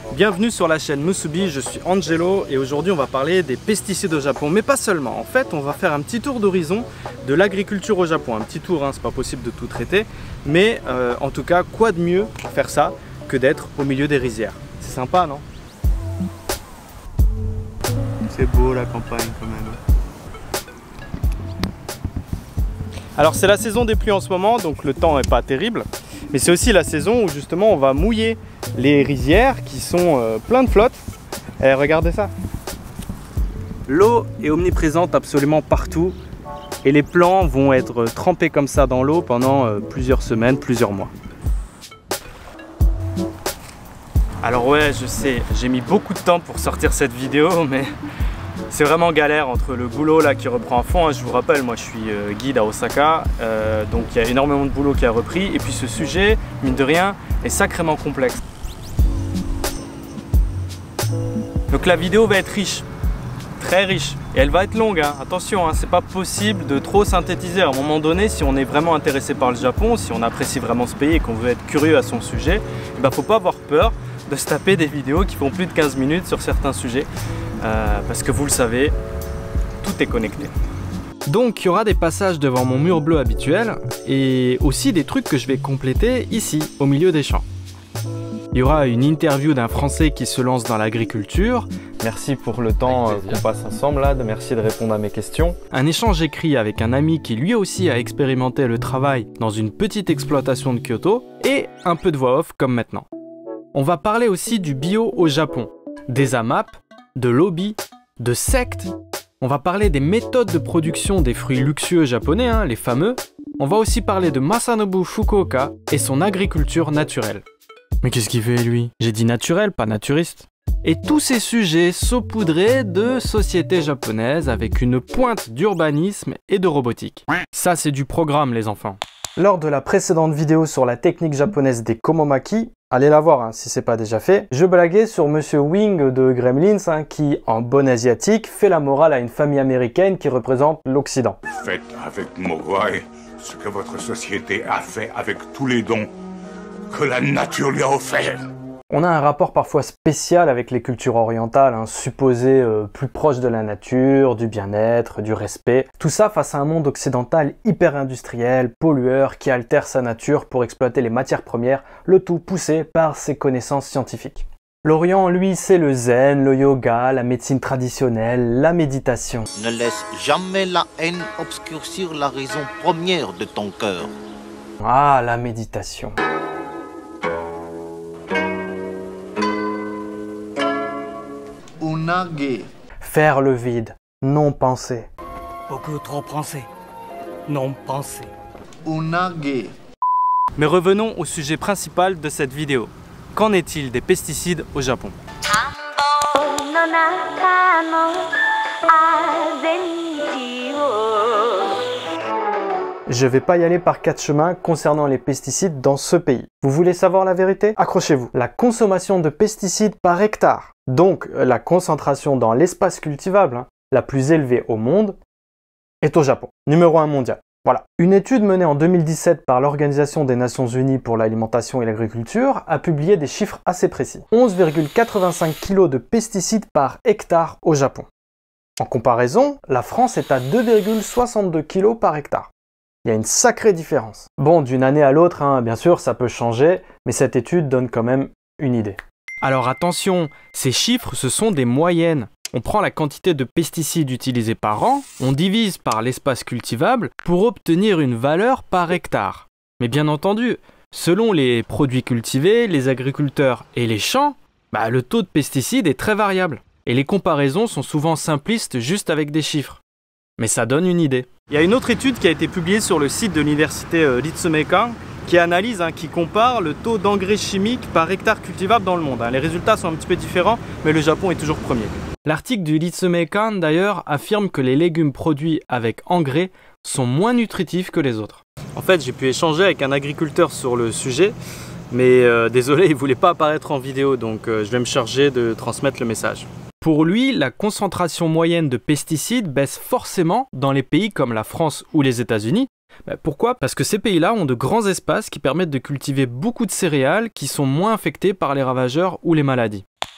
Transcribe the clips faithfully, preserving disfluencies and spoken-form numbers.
Bienvenue sur la chaîne Musubi, je suis Angelo et aujourd'hui on va parler des pesticides au Japon, mais pas seulement. En fait, on va faire un petit tour d'horizon de l'agriculture au Japon. Un petit tour, hein, c'est pas possible de tout traiter, mais euh, en tout cas, quoi de mieux pour faire ça que d'être au milieu des rizières? C'est sympa, non? C'est beau la campagne quand même. Alors c'est la saison des pluies en ce moment, donc le temps n'est pas terrible. Mais c'est aussi la saison où justement on va mouiller les rizières qui sont euh, pleines de flotte. Et regardez ça. L'eau est omniprésente absolument partout. Et les plants vont être trempés comme ça dans l'eau pendant euh, plusieurs semaines, plusieurs mois. Alors ouais, je sais, j'ai mis beaucoup de temps pour sortir cette vidéo, mais c'est vraiment galère entre le boulot là qui reprend à fond, hein. Je vous rappelle, moi je suis euh, guide à Osaka, euh, donc il y a énormément de boulot qui a repris, et puis ce sujet, mine de rien, est sacrément complexe. Donc la vidéo va être riche, très riche, et elle va être longue, hein. Attention, hein, c'est pas possible de trop synthétiser. À un moment donné, si on est vraiment intéressé par le Japon, si on apprécie vraiment ce pays et qu'on veut être curieux à son sujet, il ne faut pas avoir peur de se taper des vidéos qui font plus de quinze minutes sur certains sujets. Euh, parce que vous le savez, tout est connecté. Donc il y aura des passages devant mon mur bleu habituel et aussi des trucs que je vais compléter ici, au milieu des champs. Il y aura une interview d'un Français qui se lance dans l'agriculture. Merci pour le temps qu'on passe ensemble là, merci de répondre à mes questions. Un échange écrit avec un ami qui lui aussi a expérimenté le travail dans une petite exploitation de Kyoto et un peu de voix off comme maintenant. On va parler aussi du bio au Japon, des A M A P, de lobby, de sectes. On va parler des méthodes de production des fruits luxueux japonais, hein, les fameux. On va aussi parler de Masanobu Fukuoka et son agriculture naturelle. Mais qu'est-ce qu'il fait lui? J'ai dit naturel, pas naturiste. Et tous ces sujets saupoudrés de sociétés japonaises avec une pointe d'urbanisme et de robotique. Ça c'est du programme les enfants. Lors de la précédente vidéo sur la technique japonaise des komomaki, allez la voir hein, si c'est pas déjà fait, je blaguais sur Monsieur Wing de Gremlins hein, qui, en bon asiatique, fait la morale à une famille américaine qui représente l'Occident. Faites avec Mogwai ce que votre société a fait avec tous les dons que la nature lui a offerts. On a un rapport parfois spécial avec les cultures orientales, hein, supposées euh, plus proches de la nature, du bien-être, du respect. Tout ça face à un monde occidental hyper industriel, pollueur, qui altère sa nature pour exploiter les matières premières, le tout poussé par ses connaissances scientifiques. L'Orient, lui, c'est le zen, le yoga, la médecine traditionnelle, la méditation. Ne laisse jamais la haine obscurcir la raison première de ton cœur. Ah, la méditation. Unage. Faire le vide, non penser. Beaucoup trop penser, non penser. Unage. Mais revenons au sujet principal de cette vidéo. Qu'en est-il des pesticides au Japon? Je vais pas y aller par quatre chemins concernant les pesticides dans ce pays. Vous voulez savoir la vérité? Accrochez-vous. La consommation de pesticides par hectare, donc la concentration dans l'espace cultivable, hein, la plus élevée au monde, est au Japon. Numéro un mondial. Voilà. Une étude menée en deux mille dix-sept par l'Organisation des Nations Unies pour l'alimentation et l'agriculture a publié des chiffres assez précis. onze virgule quatre-vingt-cinq kilos de pesticides par hectare au Japon. En comparaison, la France est à deux virgule soixante-deux kilos par hectare. Il y a une sacrée différence. Bon, d'une année à l'autre, hein, bien sûr, ça peut changer, mais cette étude donne quand même une idée. Alors attention, ces chiffres, ce sont des moyennes. On prend la quantité de pesticides utilisés par an, on divise par l'espace cultivable pour obtenir une valeur par hectare. Mais bien entendu, selon les produits cultivés, les agriculteurs et les champs, bah, le taux de pesticides est très variable. Et les comparaisons sont souvent simplistes juste avec des chiffres. Mais ça donne une idée. Il y a une autre étude qui a été publiée sur le site de l'université euh, Ritsumeikan qui analyse, hein, qui compare le taux d'engrais chimiques par hectare cultivable dans le monde. Hein. Les résultats sont un petit peu différents, mais le Japon est toujours premier. L'article du Ritsumeikan d'ailleurs affirme que les légumes produits avec engrais sont moins nutritifs que les autres. En fait, j'ai pu échanger avec un agriculteur sur le sujet, mais euh, désolé, il ne voulait pas apparaître en vidéo, donc euh, je vais me charger de transmettre le message. Pour lui, la concentration moyenne de pesticides baisse forcément dans les pays comme la France ou les États-Unis. Ben pourquoi? Parce que ces pays-là ont de grands espaces qui permettent de cultiver beaucoup de céréales qui sont moins infectées par les ravageurs ou les maladies.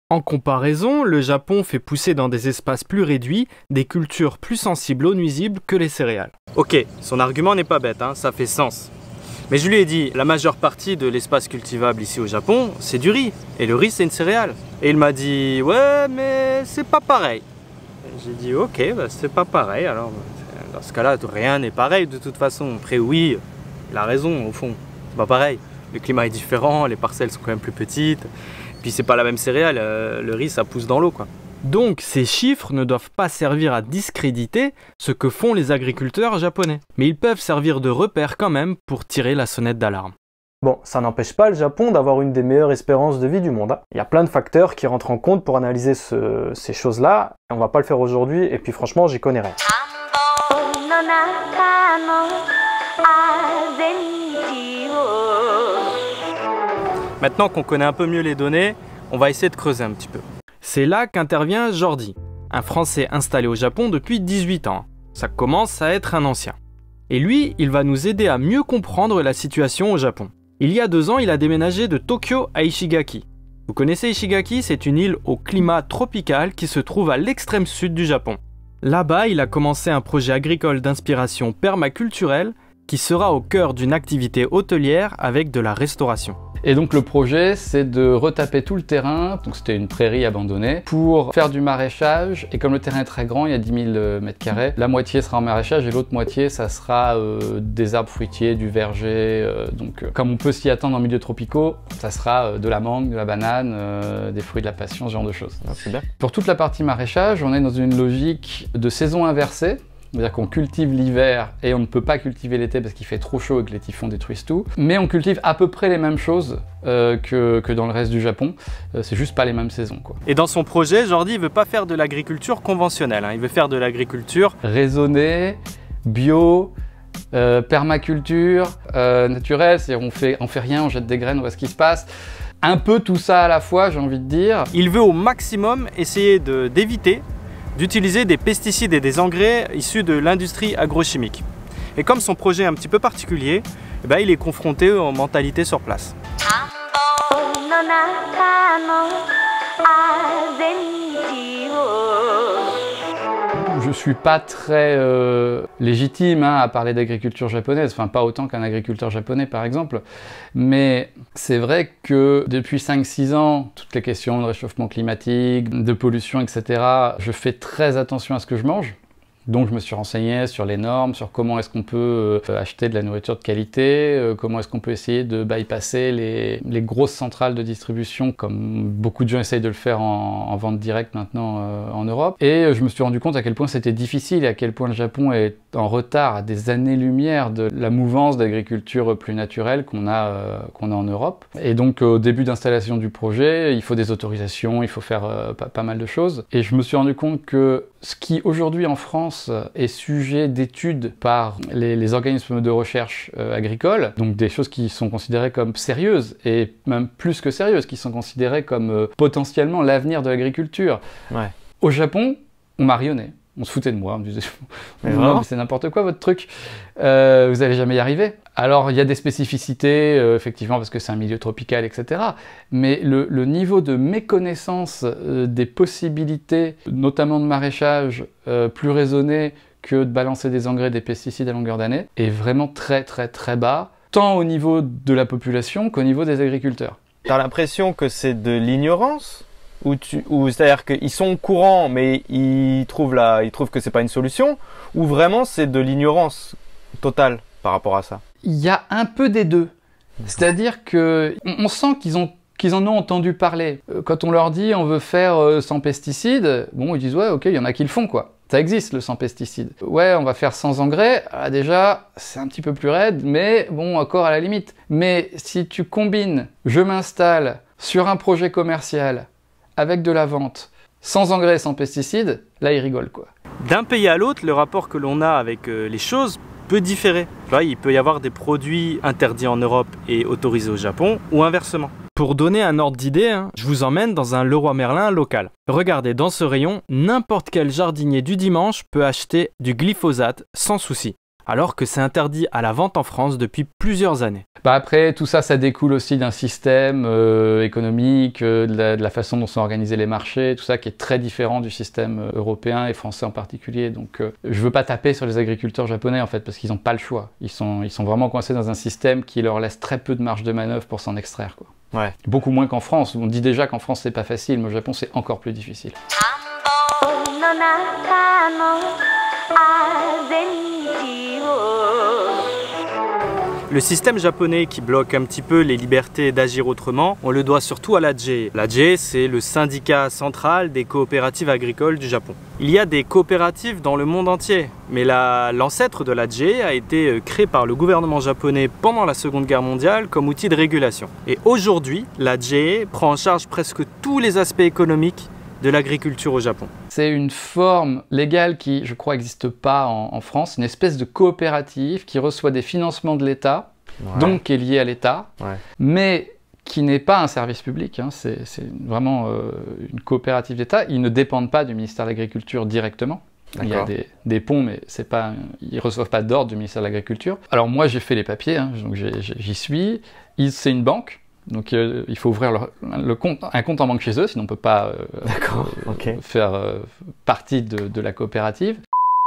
En comparaison, le Japon fait pousser dans des espaces plus réduits des cultures plus sensibles aux nuisibles que les céréales. Ok, son argument n'est pas bête, hein, ça fait sens. Mais je lui ai dit, la majeure partie de l'espace cultivable ici au Japon, c'est du riz. Et le riz, c'est une céréale. Et il m'a dit, ouais, mais c'est pas pareil. J'ai dit, ok, bah, c'est pas pareil. Alors, dans ce cas-là, rien n'est pareil de toute façon. Après, oui, il a raison, au fond. C'est pas pareil. Le climat est différent, les parcelles sont quand même plus petites. Puis c'est pas la même céréale, euh, le riz, ça pousse dans l'eau, quoi. Donc ces chiffres ne doivent pas servir à discréditer ce que font les agriculteurs japonais. Mais ils peuvent servir de repère quand même pour tirer la sonnette d'alarme. Bon, ça n'empêche pas le Japon d'avoir une des meilleures espérances de vie du monde. Hein. Il y a plein de facteurs qui rentrent en compte pour analyser ce, ces choses-là. Et on va pas le faire aujourd'hui, et puis franchement, j'y connais rien. Maintenant qu'on connaît un peu mieux les données, on va essayer de creuser un petit peu. C'est là qu'intervient Jordi, un Français installé au Japon depuis dix-huit ans. Ça commence à être un ancien. Et lui, il va nous aider à mieux comprendre la situation au Japon. Il y a deux ans, il a déménagé de Tokyo à Ishigaki. Vous connaissez Ishigaki? C'est une île au climat tropical qui se trouve à l'extrême sud du Japon. Là-bas, il a commencé un projet agricole d'inspiration permaculturelle qui sera au cœur d'une activité hôtelière avec de la restauration. Et donc le projet, c'est de retaper tout le terrain, donc c'était une prairie abandonnée, pour faire du maraîchage. Et comme le terrain est très grand, il y a dix mille mètres carrés, la moitié sera en maraîchage et l'autre moitié, ça sera euh, des arbres fruitiers, du verger. Euh, donc euh, comme on peut s'y attendre en milieux tropicaux, ça sera euh, de la mangue, de la banane, euh, des fruits de la passion, ce genre de choses. Ah, c'est bien. Pour toute la partie maraîchage, on est dans une logique de saison inversée. C'est-à-dire qu'on cultive l'hiver et on ne peut pas cultiver l'été parce qu'il fait trop chaud et que les typhons détruisent tout. Mais on cultive à peu près les mêmes choses euh, que, que dans le reste du Japon. Euh, c'est juste pas les mêmes saisons, quoi. Et dans son projet, Jordi, il veut pas faire de l'agriculture conventionnelle. Hein. Il veut faire de l'agriculture raisonnée, bio, euh, permaculture, euh, naturelle. C'est-à-dire on fait, on fait rien, on jette des graines, on voit ce qui se passe. Un peu tout ça à la fois, j'ai envie de dire. Il veut au maximum essayer de, d'éviter d'utiliser des pesticides et des engrais issus de l'industrie agrochimique. Et comme son projet est un petit peu particulier, eh ben, il est confronté aux mentalités sur place. Je suis pas très euh, légitime hein, à parler d'agriculture japonaise, enfin pas autant qu'un agriculteur japonais par exemple, mais c'est vrai que depuis cinq six ans, toutes les questions de réchauffement climatique, de pollution, et cetera, je fais très attention à ce que je mange. Donc je me suis renseigné sur les normes, sur comment est-ce qu'on peut euh, acheter de la nourriture de qualité, euh, comment est-ce qu'on peut essayer de bypasser les, les grosses centrales de distribution, comme beaucoup de gens essayent de le faire en, en vente directe maintenant euh, en Europe. Et je me suis rendu compte à quel point c'était difficile et à quel point le Japon est en retard à des années-lumière de la mouvance d'agriculture plus naturelle qu'on a, euh, qu'on a en Europe. Et donc au début d'installation du projet, il faut des autorisations, il faut faire euh, pas, pas mal de choses. Et je me suis rendu compte que ce qui aujourd'hui en France est sujet d'études par les, les organismes de recherche euh, agricoles, donc des choses qui sont considérées comme sérieuses, et même plus que sérieuses, qui sont considérées comme euh, potentiellement l'avenir de l'agriculture. Ouais. Au Japon, on marionnait. On se foutait de moi, on me disait mais non, mais c'est n'importe quoi votre truc, euh, vous allez jamais y arriver. Alors il y a des spécificités, euh, effectivement, parce que c'est un milieu tropical, et cetera. Mais le, le niveau de méconnaissance euh, des possibilités, notamment de maraîchage, euh, plus raisonné que de balancer des engrais, des pesticides à longueur d'année, est vraiment très très très bas, tant au niveau de la population qu'au niveau des agriculteurs. T'as l'impression que c'est de l'ignorance ? Ou, tu, ou c'est-à-dire qu'ils sont au courant, mais ils trouvent, la, ils trouvent que c'est pas une solution, ou vraiment c'est de l'ignorance totale par rapport à ça? Il y a un peu des deux. C'est-à-dire que on sent qu'ils ont qu'ils en ont entendu parler. Quand on leur dit on veut faire sans pesticides, bon ils disent ouais ok il y en a qui le font quoi. Ça existe le sans pesticides. Ouais on va faire sans engrais, ah, déjà c'est un petit peu plus raide, mais bon encore à la limite. Mais si tu combines je m'installe sur un projet commercial avec de la vente, sans engrais, sans pesticides, là ils rigolent quoi. D'un pays à l'autre, le rapport que l'on a avec euh, les choses peut différer. Tu vois, il peut y avoir des produits interdits en Europe et autorisés au Japon, ou inversement. Pour donner un ordre d'idée, hein, je vous emmène dans un Leroy Merlin local. Regardez, dans ce rayon, n'importe quel jardinier du dimanche peut acheter du glyphosate sans souci. alors que c'est interdit à la vente en France depuis plusieurs années. Bah après, tout ça, ça découle aussi d'un système euh, économique, euh, de, la, de la façon dont sont organisés les marchés, tout ça qui est très différent du système euh, européen et français en particulier. Donc euh, je veux pas taper sur les agriculteurs japonais en fait, parce qu'ils n'ont pas le choix. Ils sont, ils sont vraiment coincés dans un système qui leur laisse très peu de marge de manœuvre pour s'en extraire, quoi. Ouais. Beaucoup moins qu'en France. On dit déjà qu'en France c'est pas facile, mais au Japon c'est encore plus difficile. Le système japonais qui bloque un petit peu les libertés d'agir autrement, on le doit surtout à l'A J E. L'A J E, c'est le syndicat central des coopératives agricoles du Japon. Il y a des coopératives dans le monde entier, mais l'ancêtre de l'A J E a été créé par le gouvernement japonais pendant la Seconde Guerre mondiale comme outil de régulation. Et aujourd'hui, l'A J E prend en charge presque tous les aspects économiques de l'agriculture au Japon. C'est une forme légale qui, je crois, n'existe pas en, en France, une espèce de coopérative qui reçoit des financements de l'État, ouais. donc qui est liée à l'État, ouais. mais qui n'est pas un service public, hein. C'est vraiment euh, une coopérative d'État. Ils ne dépendent pas du ministère de l'Agriculture directement. Il y a des, des ponts, mais c'est pas, ils ne reçoivent pas d'ordre du ministère de l'Agriculture. Alors moi, j'ai fait les papiers, hein, donc j'y suis. C'est une banque. Donc euh, il faut ouvrir le, le compte, un compte en banque chez eux, sinon on ne peut pas euh, euh, okay. faire euh, partie de, de la coopérative.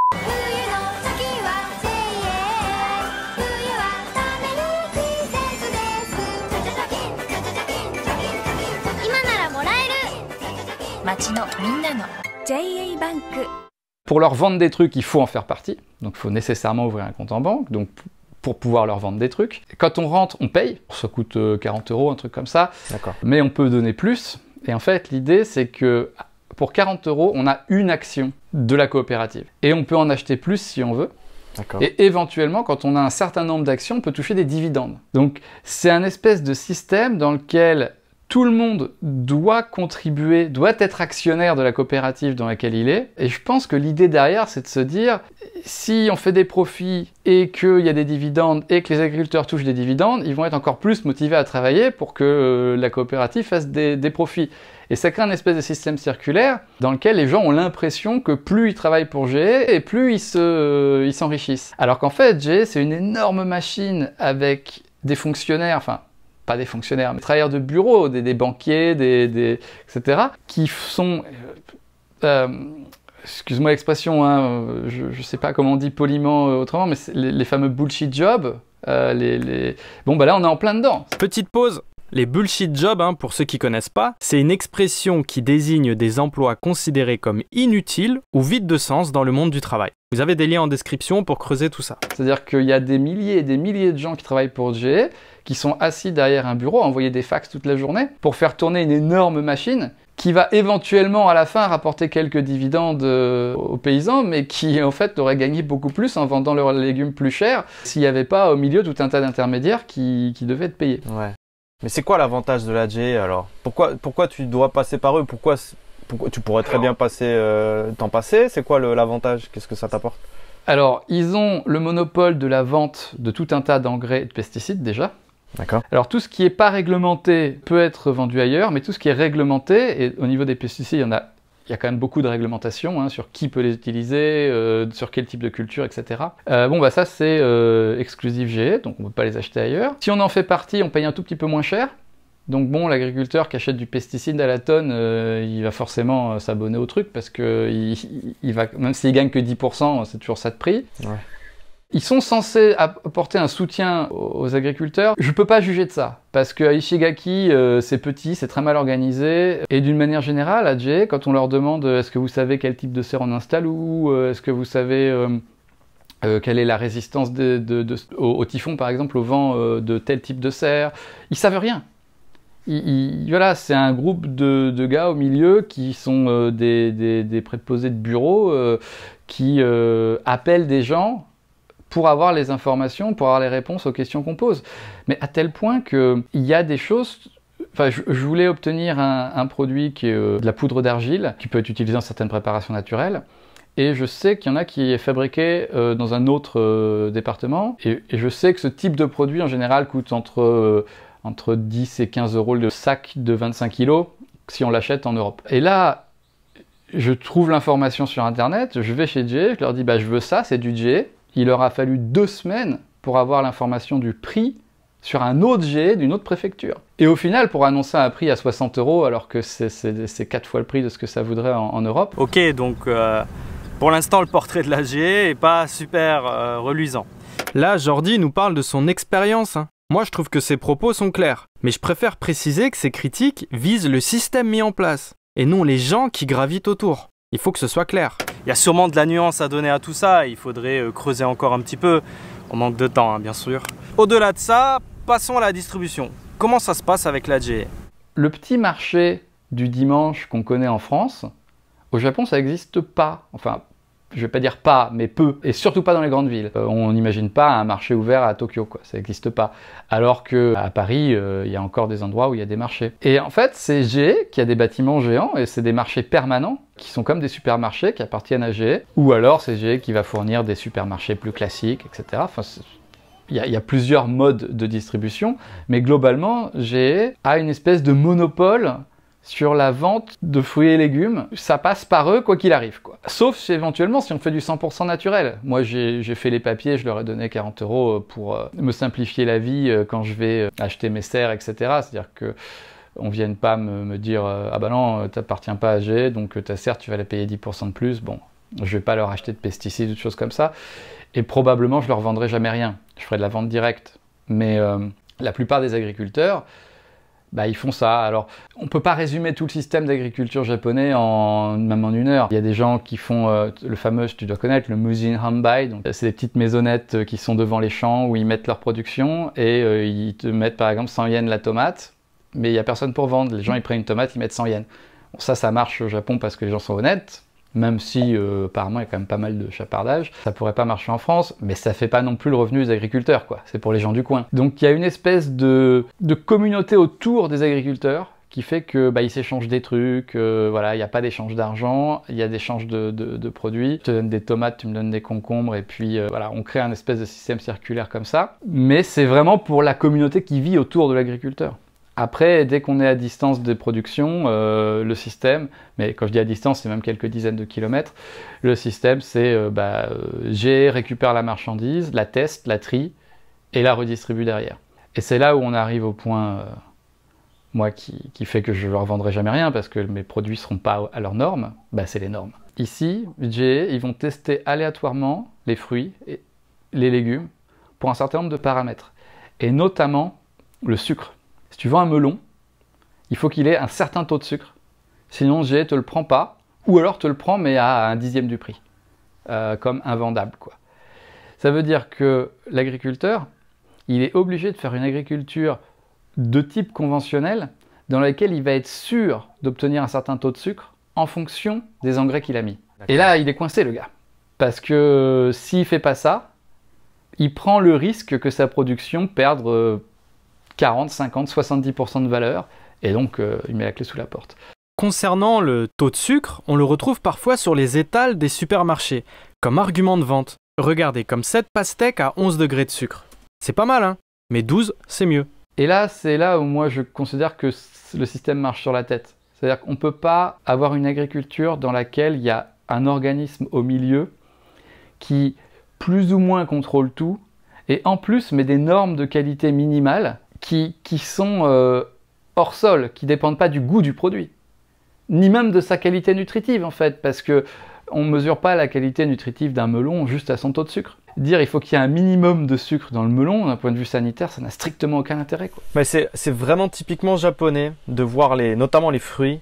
Pour leur vendre des trucs, il faut en faire partie, donc il faut nécessairement ouvrir un compte en banque. Donc, pour pouvoir leur vendre des trucs. Quand on rentre, on paye. Ça coûte quarante euros, un truc comme ça. Mais on peut donner plus. Et en fait, l'idée, c'est que pour quarante euros, on a une action de la coopérative. Et on peut en acheter plus si on veut. Et éventuellement, quand on a un certain nombre d'actions, on peut toucher des dividendes. Donc, c'est un espèce de système dans lequel tout le monde doit contribuer, doit être actionnaire de la coopérative dans laquelle il est. Et je pense que l'idée derrière, c'est de se dire, si on fait des profits et qu'il y a des dividendes et que les agriculteurs touchent des dividendes, ils vont être encore plus motivés à travailler pour que euh, la coopérative fasse des, des profits. Et ça crée un espèce de système circulaire dans lequel les gens ont l'impression que plus ils travaillent pour G E et plus ils se, euh, ils s'enrichissent. Alors qu'en fait, G E, c'est une énorme machine avec des fonctionnaires, enfin, pas des fonctionnaires, mais des travailleurs de bureau, des, des banquiers, des, des, et cetera, qui sont, euh, excuse-moi l'expression, hein, je ne sais pas comment on dit poliment euh, autrement, mais les, les fameux bullshit jobs, euh, les, les... bon bah là on est en plein dedans. Petite pause. Les bullshit jobs, hein, pour ceux qui ne connaissent pas, c'est une expression qui désigne des emplois considérés comme inutiles ou vides de sens dans le monde du travail. Vous avez des liens en description pour creuser tout ça. C'est-à-dire qu'il y a des milliers et des milliers de gens qui travaillent pour G E, qui sont assis derrière un bureau à envoyer des fax toute la journée pour faire tourner une énorme machine qui va éventuellement à la fin rapporter quelques dividendes euh, aux paysans, mais qui en fait auraient gagné beaucoup plus en vendant leurs légumes plus chers s'il n'y avait pas au milieu tout un tas d'intermédiaires qui, qui devaient être payés. Ouais. Mais c'est quoi l'avantage de l'A J E alors? Pourquoi, pourquoi tu dois passer par eux? Pourquoi, pourquoi tu pourrais très bien passer, euh, t'en passer? C'est quoi l'avantage? Qu'est-ce que ça t'apporte? Alors, ils ont le monopole de la vente de tout un tas d'engrais et de pesticides déjà. D'accord. Alors, tout ce qui n'est pas réglementé peut être vendu ailleurs, mais tout ce qui est réglementé, et au niveau des pesticides, il y en a, il y a quand même beaucoup de réglementations hein, sur qui peut les utiliser, euh, sur quel type de culture, et cetera. Euh, bon, bah ça, c'est euh, exclusif G E, donc on ne peut pas les acheter ailleurs. Si on en fait partie, on paye un tout petit peu moins cher. Donc bon, l'agriculteur qui achète du pesticide à la tonne, euh, il va forcément euh, s'abonner au truc parce que il, il va, même s'il gagne que dix pour cent, c'est toujours ça de prix. Ouais. Ils sont censés apporter un soutien aux agriculteurs. Je peux pas juger de ça, parce qu'à Ishigaki, euh, c'est petit, c'est très mal organisé, et d'une manière générale, à J E, quand on leur demande euh, est-ce que vous savez quel type de serre on installe, ou euh, est-ce que vous savez euh, euh, quelle est la résistance de, de, de, au, au typhon, par exemple, au vent euh, de tel type de serre, ils savent rien. Ils, ils, voilà, c'est un groupe de, de gars au milieu qui sont euh, des, des, des préposés de bureau euh, qui euh, appellent des gens pour avoir les informations, pour avoir les réponses aux questions qu'on pose. Mais à tel point qu'il y a des choses... Enfin, je, je voulais obtenir un, un produit qui est euh, de la poudre d'argile, qui peut être utilisé dans certaines préparations naturelles, et je sais qu'il y en a qui est fabriqué euh, dans un autre euh, département, et, et je sais que ce type de produit, en général, coûte entre, euh, entre dix et quinze euros le sac de vingt-cinq kilos, si on l'achète en Europe. Et là, je trouve l'information sur Internet, je vais chez J E, je leur dis bah, « je veux ça, c'est du J E ». il leur a fallu deux semaines pour avoir l'information du prix sur un autre G E d'une autre préfecture. Et au final, pour annoncer un prix à soixante euros, alors que c'est quatre fois le prix de ce que ça voudrait en, en Europe. Ok, donc euh, pour l'instant, le portrait de la G E est pas super euh, reluisant. Là, Jordi nous parle de son expérience. Hein. Moi, je trouve que ses propos sont clairs. Mais je préfère préciser que ces critiques visent le système mis en place, et non les gens qui gravitent autour. Il faut que ce soit clair. Il y a sûrement de la nuance à donner à tout ça, il faudrait euh, creuser encore un petit peu. On manque de temps, hein, bien sûr. Au-delà de ça, passons à la distribution. Comment ça se passe avec la G E? Le petit marché du dimanche qu'on connaît en France, au Japon, ça n'existe pas. Enfin, je vais pas dire pas, mais peu. Et surtout pas dans les grandes villes. Euh, on n'imagine pas un marché ouvert à Tokyo, quoi. Ça n'existe pas. Alors qu'à Paris, euh, il y a encore des endroits où il y a des marchés. Et en fait, c'est G E qui a des bâtiments géants, et c'est des marchés permanents, qui sont comme des supermarchés qui appartiennent à G E. Ou alors, c'est G E qui va fournir des supermarchés plus classiques, et cetera. Enfin, il y, y a plusieurs modes de distribution, mais globalement, G E a une espèce de monopole sur la vente de fruits et légumes. Ça passe par eux quoi qu'il arrive, quoi. Sauf éventuellement si on fait du cent pour cent naturel. Moi, j'ai fait les papiers, je leur ai donné quarante euros pour euh, me simplifier la vie euh, quand je vais euh, acheter mes serres, et cetera. C'est-à-dire que on vienne pas me, me dire euh, ah bah non, t'appartiens pas à G E, donc ta serre, tu vas la payer dix pour cent de plus. Bon, je vais pas leur acheter de pesticides ou de choses comme ça. Et probablement, je leur vendrai jamais rien. Je ferai de la vente directe. Mais euh, la plupart des agriculteurs, bah, ils font ça. Alors, on ne peut pas résumer tout le système d'agriculture japonais en même en une heure. Il y a des gens qui font euh, le fameux, tu dois connaître, le Musin Hanbai. Donc, c'est des petites maisonnettes qui sont devant les champs où ils mettent leur production et euh, ils te mettent par exemple cent yens la tomate, mais il n'y a personne pour vendre. Les gens, ils prennent une tomate, ils mettent cent yens. Bon, ça, ça marche au Japon parce que les gens sont honnêtes. Même si euh, apparemment il y a quand même pas mal de chapardage, ça pourrait pas marcher en France, mais ça fait pas non plus le revenu des agriculteurs, quoi. C'est pour les gens du coin. Donc il y a une espèce de, de communauté autour des agriculteurs qui fait que bah, ils s'échangent des trucs, euh, voilà, il n'y a pas d'échange d'argent, il y a d'échange de, de, de produits. Je te donne des tomates, tu me donnes des concombres, et puis euh, voilà, on crée un espèce de système circulaire comme ça. Mais c'est vraiment pour la communauté qui vit autour de l'agriculteur. Après, dès qu'on est à distance des productions, euh, le système, mais quand je dis à distance, c'est même quelques dizaines de kilomètres, le système, c'est euh, bah, euh, G E récupère la marchandise, la teste, la trie, et la redistribue derrière. Et c'est là où on arrive au point, euh, moi, qui, qui fait que je ne leur vendrai jamais rien, parce que mes produits ne seront pas à leurs normes, bah, c'est les normes. Ici, G E, ils vont tester aléatoirement les fruits et les légumes pour un certain nombre de paramètres, et notamment le sucre. Si tu vends un melon, il faut qu'il ait un certain taux de sucre. Sinon, G E te le prend pas, ou alors te le prend mais à un dixième du prix, euh, comme invendable, quoi. Ça veut dire que l'agriculteur, il est obligé de faire une agriculture de type conventionnel, dans laquelle il va être sûr d'obtenir un certain taux de sucre en fonction des engrais qu'il a mis. Et là, il est coincé, le gars. Parce que s'il fait pas ça, il prend le risque que sa production perde euh, quarante, cinquante, soixante-dix pour cent de valeur, et donc euh, il met la clé sous la porte. Concernant le taux de sucre, on le retrouve parfois sur les étals des supermarchés, comme argument de vente. Regardez, comme cette pastèque à onze degrés de sucre. C'est pas mal, hein, mais douze, c'est mieux. Et là, c'est là où moi je considère que le système marche sur la tête. C'est-à-dire qu'on ne peut pas avoir une agriculture dans laquelle il y a un organisme au milieu qui plus ou moins contrôle tout, et en plus met des normes de qualité minimales qui, qui sont euh, hors sol, qui ne dépendent pas du goût du produit, ni même de sa qualité nutritive en fait, parce que on ne mesure pas la qualité nutritive d'un melon juste à son taux de sucre. Dire il faut qu'il y ait un minimum de sucre dans le melon, d'un point de vue sanitaire, ça n'a strictement aucun intérêt, quoi. Mais c'est, c'est vraiment typiquement japonais de voir les, notamment les fruits,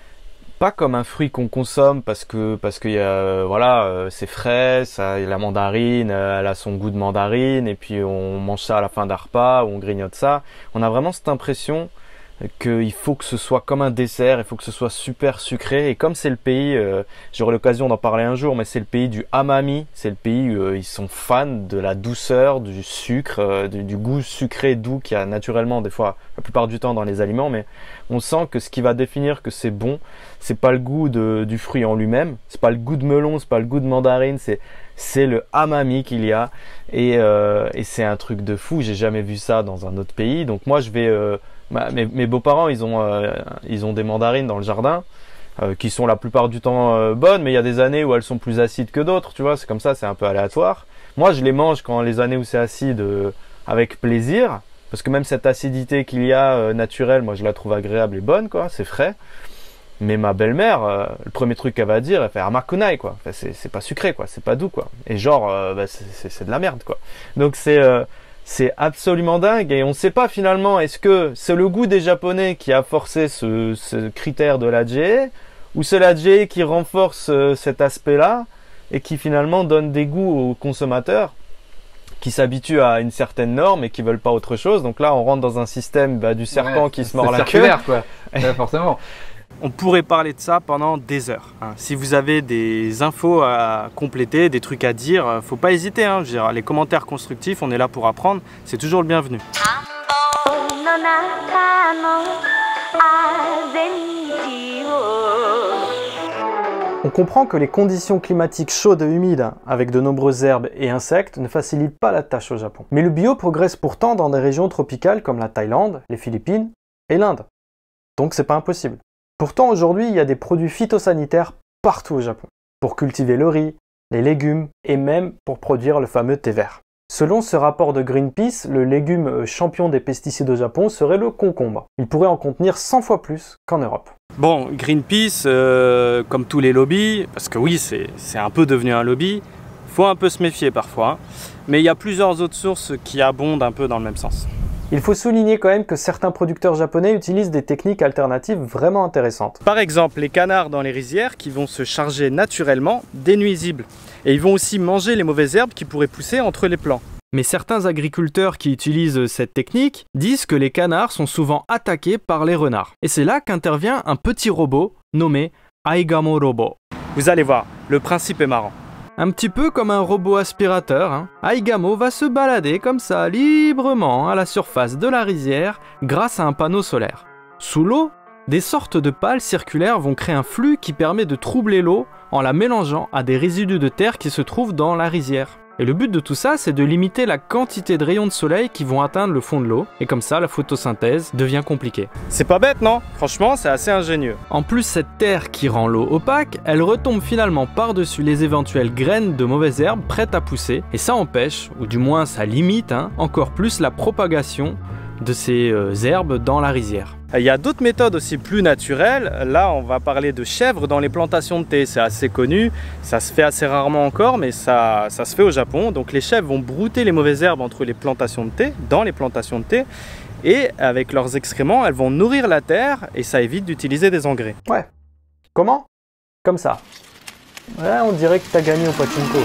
pas comme un fruit qu'on consomme parce que parce que y a, voilà, euh, c'est frais, ça, la mandarine, euh, elle a son goût de mandarine, et puis on mange ça à la fin d'un repas, ou on grignote ça. On a vraiment cette impression qu'il faut que ce soit comme un dessert, il faut que ce soit super sucré, et comme c'est le pays, euh, j'aurai l'occasion d'en parler un jour, mais c'est le pays du amami, c'est le pays où euh, ils sont fans de la douceur, du sucre, euh, du, du goût sucré doux qu'il y a naturellement des fois, la plupart du temps dans les aliments, mais on sent que ce qui va définir que c'est bon, c'est pas le goût de, du fruit en lui-même, c'est pas le goût de melon, c'est pas le goût de mandarine, c'est c'est le amami qu'il y a, et, euh, et c'est un truc de fou, j'ai jamais vu ça dans un autre pays, donc moi je vais... Euh, Bah, mes, mes beaux-parents, ils ont, euh, ils ont des mandarines dans le jardin, euh, qui sont la plupart du temps euh, bonnes, mais il y a des années où elles sont plus acides que d'autres, tu vois, c'est comme ça, c'est un peu aléatoire. Moi, je les mange quand les années où c'est acide, euh, avec plaisir. Parce que même cette acidité qu'il y a euh, naturelle, moi je la trouve agréable et bonne, quoi. C'est frais. Mais ma belle-mère, euh, le premier truc qu'elle va dire, elle fait Armakunai, quoi. Enfin, c'est, c'est pas sucré, quoi. C'est pas doux, quoi. Et genre, euh, bah, c'est, c'est, c'est de la merde, quoi. Donc c'est, euh, c'est absolument dingue. Et on sait pas finalement, est-ce que c'est le goût des Japonais qui a forcé ce, ce critère de l'A G E, ou c'est l'A G E qui renforce euh, cet aspect-là et qui finalement donne des goûts aux consommateurs qui s'habituent à une certaine norme et qui veulent pas autre chose. Donc là, on rentre dans un système bah, du serpent Ouais, qui se mord la queue. Circulaire, quoi. Ouais, forcément. On pourrait parler de ça pendant des heures. Hein. Si vous avez des infos à compléter, des trucs à dire, faut pas hésiter. Hein. Je veux dire, les commentaires constructifs, on est là pour apprendre. C'est toujours le bienvenu. On comprend que les conditions climatiques chaudes et humides, avec de nombreuses herbes et insectes, ne facilitent pas la tâche au Japon. Mais le bio progresse pourtant dans des régions tropicales comme la Thaïlande, les Philippines et l'Inde. Donc c'est pas impossible. Pourtant aujourd'hui, il y a des produits phytosanitaires partout au Japon, pour cultiver le riz, les légumes et même pour produire le fameux thé vert. Selon ce rapport de Greenpeace, le légume champion des pesticides au Japon serait le concombre. Il pourrait en contenir cent fois plus qu'en Europe. Bon, Greenpeace, euh, comme tous les lobbies, parce que oui, c'est, c'est un peu devenu un lobby, faut un peu se méfier parfois, hein, mais il y a plusieurs autres sources qui abondent un peu dans le même sens. Il faut souligner quand même que certains producteurs japonais utilisent des techniques alternatives vraiment intéressantes. Par exemple, les canards dans les rizières qui vont se charger naturellement des nuisibles. Et ils vont aussi manger les mauvaises herbes qui pourraient pousser entre les plants. Mais certains agriculteurs qui utilisent cette technique disent que les canards sont souvent attaqués par les renards. Et c'est là qu'intervient un petit robot nommé Aigamo Robot. Vous allez voir, le principe est marrant. Un petit peu comme un robot aspirateur, hein. Aigamo va se balader comme ça, librement, à la surface de la rizière, grâce à un panneau solaire. Sous l'eau, des sortes de pales circulaires vont créer un flux qui permet de troubler l'eau en la mélangeant à des résidus de terre qui se trouvent dans la rizière. Et le but de tout ça, c'est de limiter la quantité de rayons de soleil qui vont atteindre le fond de l'eau, et comme ça, la photosynthèse devient compliquée. C'est pas bête, non? Franchement, c'est assez ingénieux. En plus, cette terre qui rend l'eau opaque, elle retombe finalement par-dessus les éventuelles graines de mauvaises herbes prêtes à pousser, et ça empêche, ou du moins ça limite, hein, encore plus la propagation de ces euh, herbes dans la rizière. Il y a d'autres méthodes aussi plus naturelles. Là, on va parler de chèvres dans les plantations de thé. C'est assez connu, ça se fait assez rarement encore, mais ça, ça se fait au Japon. Donc les chèvres vont brouter les mauvaises herbes entre les plantations de thé, dans les plantations de thé, et avec leurs excréments, elles vont nourrir la terre et ça évite d'utiliser des engrais. Ouais. Comment? Comme ça. Ouais, on dirait que t'as gagné au pachinko.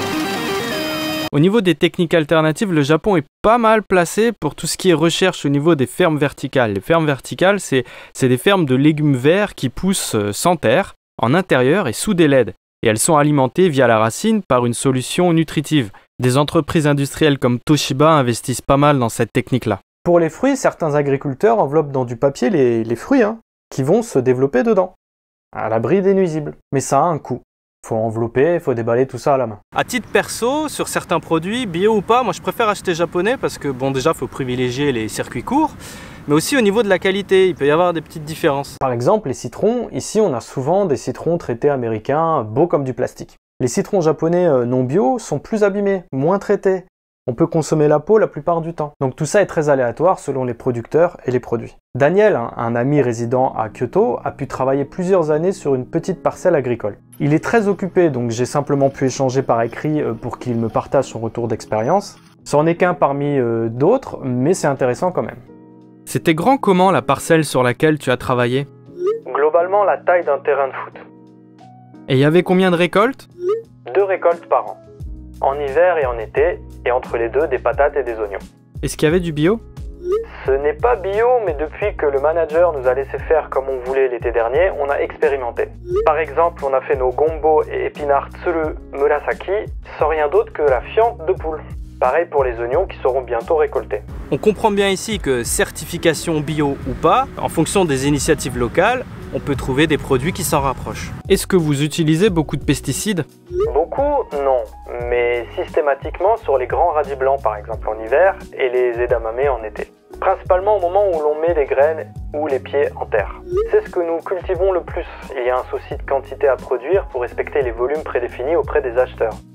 Au niveau des techniques alternatives, le Japon est pas mal placé pour tout ce qui est recherche au niveau des fermes verticales. Les fermes verticales, c'est des fermes de légumes verts qui poussent sans terre, en intérieur et sous des L E D. Et elles sont alimentées via la racine par une solution nutritive. Des entreprises industrielles comme Toshiba investissent pas mal dans cette technique-là. Pour les fruits, certains agriculteurs enveloppent dans du papier les, les fruits hein, qui vont se développer dedans, à l'abri des nuisibles. Mais ça a un coût. Faut envelopper, faut déballer tout ça à la main. À titre perso, sur certains produits, bio ou pas, moi je préfère acheter japonais parce que bon déjà faut privilégier les circuits courts, mais aussi au niveau de la qualité, il peut y avoir des petites différences. Par exemple les citrons, ici on a souvent des citrons traités américains, beaux comme du plastique. Les citrons japonais non bio sont plus abîmés, moins traités. On peut consommer la peau la plupart du temps. Donc tout ça est très aléatoire selon les producteurs et les produits. Daniel, un ami résident à Kyoto, a pu travailler plusieurs années sur une petite parcelle agricole. Il est très occupé, donc j'ai simplement pu échanger par écrit pour qu'il me partage son retour d'expérience. C'en est qu'un parmi euh, d'autres, mais c'est intéressant quand même. C'était grand comment la parcelle sur laquelle tu as travaillé? Globalement la taille d'un terrain de foot. Et il y avait combien de récoltes? Deux récoltes par an. En hiver et en été, et entre les deux, des patates et des oignons. Est-ce qu'il y avait du bio? Ce n'est pas bio, mais depuis que le manager nous a laissé faire comme on voulait l'été dernier, on a expérimenté. Par exemple, on a fait nos gombo et épinards tsuru murasaki sans rien d'autre que la fiente de poule. Pareil pour les oignons qui seront bientôt récoltés. On comprend bien ici que certification bio ou pas, en fonction des initiatives locales, on peut trouver des produits qui s'en rapprochent. Est-ce que vous utilisez beaucoup de pesticides? Beaucoup, non. Mais systématiquement sur les grands radis blancs par exemple en hiver et les edamame en été. Principalement au moment où l'on met les graines ou les pieds en terre. C'est ce que nous cultivons le plus. Il y a un souci de quantité à produire pour respecter les volumes prédéfinis auprès des acheteurs.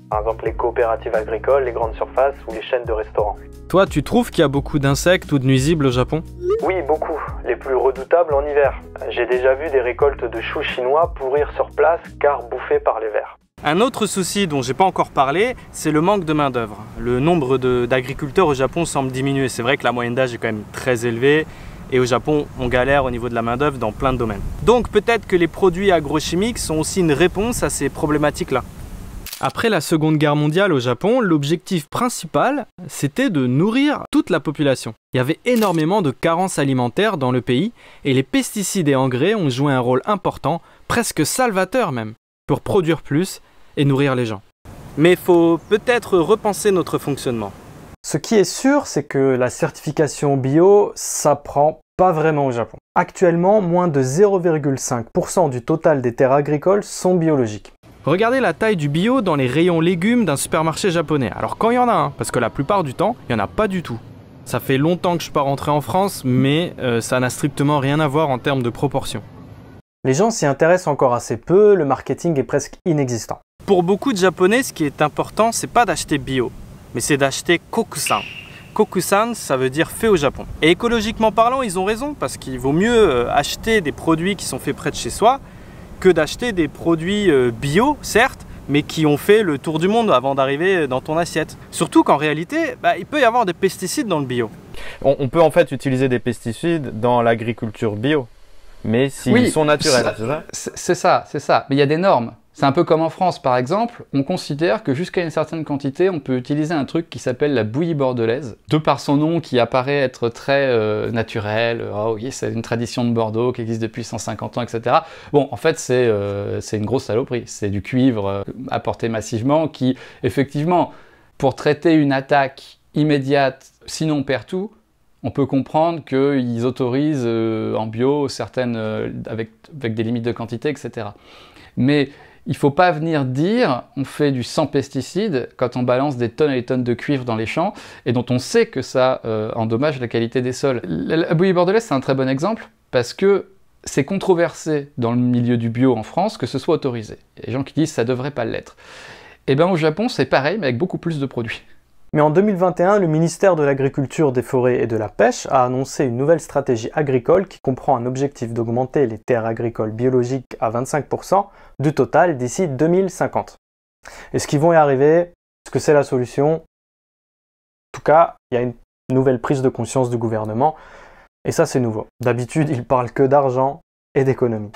Par exemple les coopératives agricoles, les grandes surfaces ou les chaînes de restaurants. Toi, tu trouves qu'il y a beaucoup d'insectes ou de nuisibles au Japon? Oui, beaucoup. Les plus redoutables en hiver. J'ai déjà vu des récoltes de choux chinois pourrir sur place car bouffés par les vers. Un autre souci dont j'ai pas encore parlé, c'est le manque de main d'œuvre. Le nombre d'agriculteurs au Japon semble diminuer. C'est vrai que la moyenne d'âge est quand même très élevée et au Japon, on galère au niveau de la main d'œuvre dans plein de domaines. Donc peut-être que les produits agrochimiques sont aussi une réponse à ces problématiques-là. Après la Seconde Guerre mondiale au Japon, l'objectif principal, c'était de nourrir toute la population. Il y avait énormément de carences alimentaires dans le pays et les pesticides et engrais ont joué un rôle important, presque salvateur même, pour produire plus et nourrir les gens. Mais il faut peut-être repenser notre fonctionnement. Ce qui est sûr, c'est que la certification bio, ça prend pas vraiment au Japon. Actuellement, moins de zéro virgule cinq pour cent du total des terres agricoles sont biologiques. Regardez la taille du bio dans les rayons légumes d'un supermarché japonais. Alors quand il y en a un, parce que la plupart du temps, il n'y en a pas du tout. Ça fait longtemps que je ne suis pas rentré en France, mais euh, ça n'a strictement rien à voir en termes de proportion. Les gens s'y intéressent encore assez peu, le marketing est presque inexistant. Pour beaucoup de Japonais, ce qui est important, c'est pas d'acheter bio, mais c'est d'acheter kokusan. Kokusan, ça veut dire fait au Japon. Et écologiquement parlant, ils ont raison, parce qu'il vaut mieux acheter des produits qui sont faits près de chez soi, que d'acheter des produits bio, certes, mais qui ont fait le tour du monde avant d'arriver dans ton assiette. Surtout qu'en réalité, bah, il peut y avoir des pesticides dans le bio. On, on peut en fait utiliser des pesticides dans l'agriculture bio, mais s'ils oui, sont naturels, c'est ça? C'est ça, c'est ça. Mais il y a des normes. C'est un peu comme en France, par exemple, on considère que jusqu'à une certaine quantité, on peut utiliser un truc qui s'appelle la bouillie bordelaise, de par son nom qui apparaît être très euh, naturel, oh oui, c'est une tradition de Bordeaux qui existe depuis cent cinquante ans, et cetera. Bon, en fait, c'est euh, c'est une grosse saloperie, c'est du cuivre euh, apporté massivement qui, effectivement, pour traiter une attaque immédiate, sinon perd tout, on peut comprendre qu'ils autorisent euh, en bio certaines, euh, avec, avec des limites de quantité, et cetera. Mais il ne faut pas venir dire on fait du sans pesticides quand on balance des tonnes et des tonnes de cuivre dans les champs et dont on sait que ça euh, endommage la qualité des sols. La, la bouillie bordelaise, c'est un très bon exemple parce que c'est controversé dans le milieu du bio en France que ce soit autorisé. Il y a des gens qui disent ça ne devrait pas l'être. Et bien au Japon, c'est pareil, mais avec beaucoup plus de produits. Mais en deux mille vingt et un, le ministère de l'Agriculture, des Forêts et de la Pêche a annoncé une nouvelle stratégie agricole qui comprend un objectif d'augmenter les terres agricoles biologiques à vingt-cinq pour cent du total d'ici deux mille cinquante. Est-ce qu'ils vont y arriver? Est-ce que c'est la solution? En tout cas, il y a une nouvelle prise de conscience du gouvernement et ça c'est nouveau. D'habitude, ils parlent que d'argent et d'économie.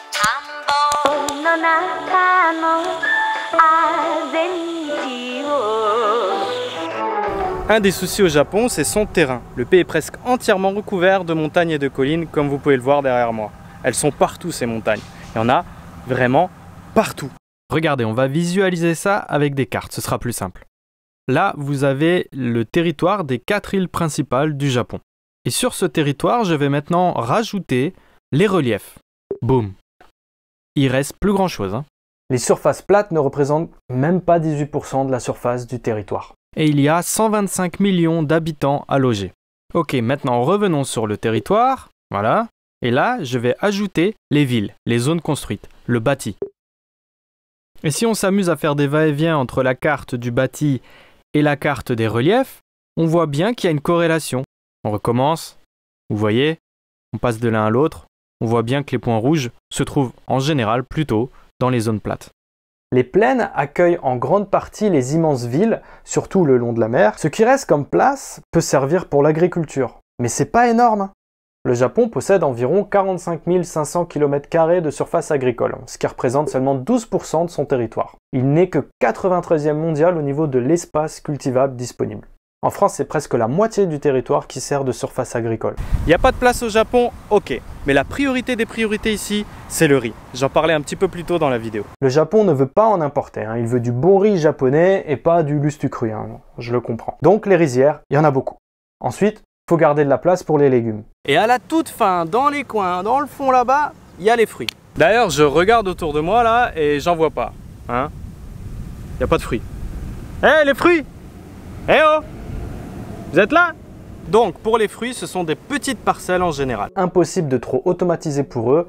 Un des soucis au Japon, c'est son terrain. Le pays est presque entièrement recouvert de montagnes et de collines, comme vous pouvez le voir derrière moi. Elles sont partout, ces montagnes. Il y en a vraiment partout. Regardez, on va visualiser ça avec des cartes, ce sera plus simple. Là, vous avez le territoire des quatre îles principales du Japon. Et sur ce territoire, je vais maintenant rajouter les reliefs. Boum. Il reste plus grand chose. Hein. Les surfaces plates ne représentent même pas dix-huit pour cent de la surface du territoire. Et il y a cent vingt-cinq millions d'habitants à loger. Ok, maintenant revenons sur le territoire. Voilà. Et là, je vais ajouter les villes, les zones construites, le bâti. Et si on s'amuse à faire des va-et-vient entre la carte du bâti et la carte des reliefs, on voit bien qu'il y a une corrélation. On recommence. Vous voyez, on passe de l'un à l'autre. On voit bien que les points rouges se trouvent en général plutôt dans les zones plates. Les plaines accueillent en grande partie les immenses villes, surtout le long de la mer. Ce qui reste comme place peut servir pour l'agriculture. Mais c'est pas énorme. Le Japon possède environ quarante-cinq mille cinq cents kilomètres carrés de surface agricole, ce qui représente seulement douze pour cent de son territoire. Il n'est que quatre-vingt-treizième mondial au niveau de l'espace cultivable disponible. En France, c'est presque la moitié du territoire qui sert de surface agricole. Il n'y a pas de place au Japon, ok. Mais la priorité des priorités ici, c'est le riz. J'en parlais un petit peu plus tôt dans la vidéo. Le Japon ne veut pas en importer, hein. Il veut du bon riz japonais et pas du lustu cru, hein. Je le comprends. Donc les rizières, il y en a beaucoup. Ensuite, il faut garder de la place pour les légumes. Et à la toute fin, dans les coins, dans le fond là-bas, il y a les fruits. D'ailleurs, je regarde autour de moi là et j'en vois pas. Hein? Il n'y a pas de fruits. Hé, hey, les fruits! Eh hey, oh! Vous êtes là? Donc pour les fruits, ce sont des petites parcelles en général. Impossible de trop automatiser pour eux,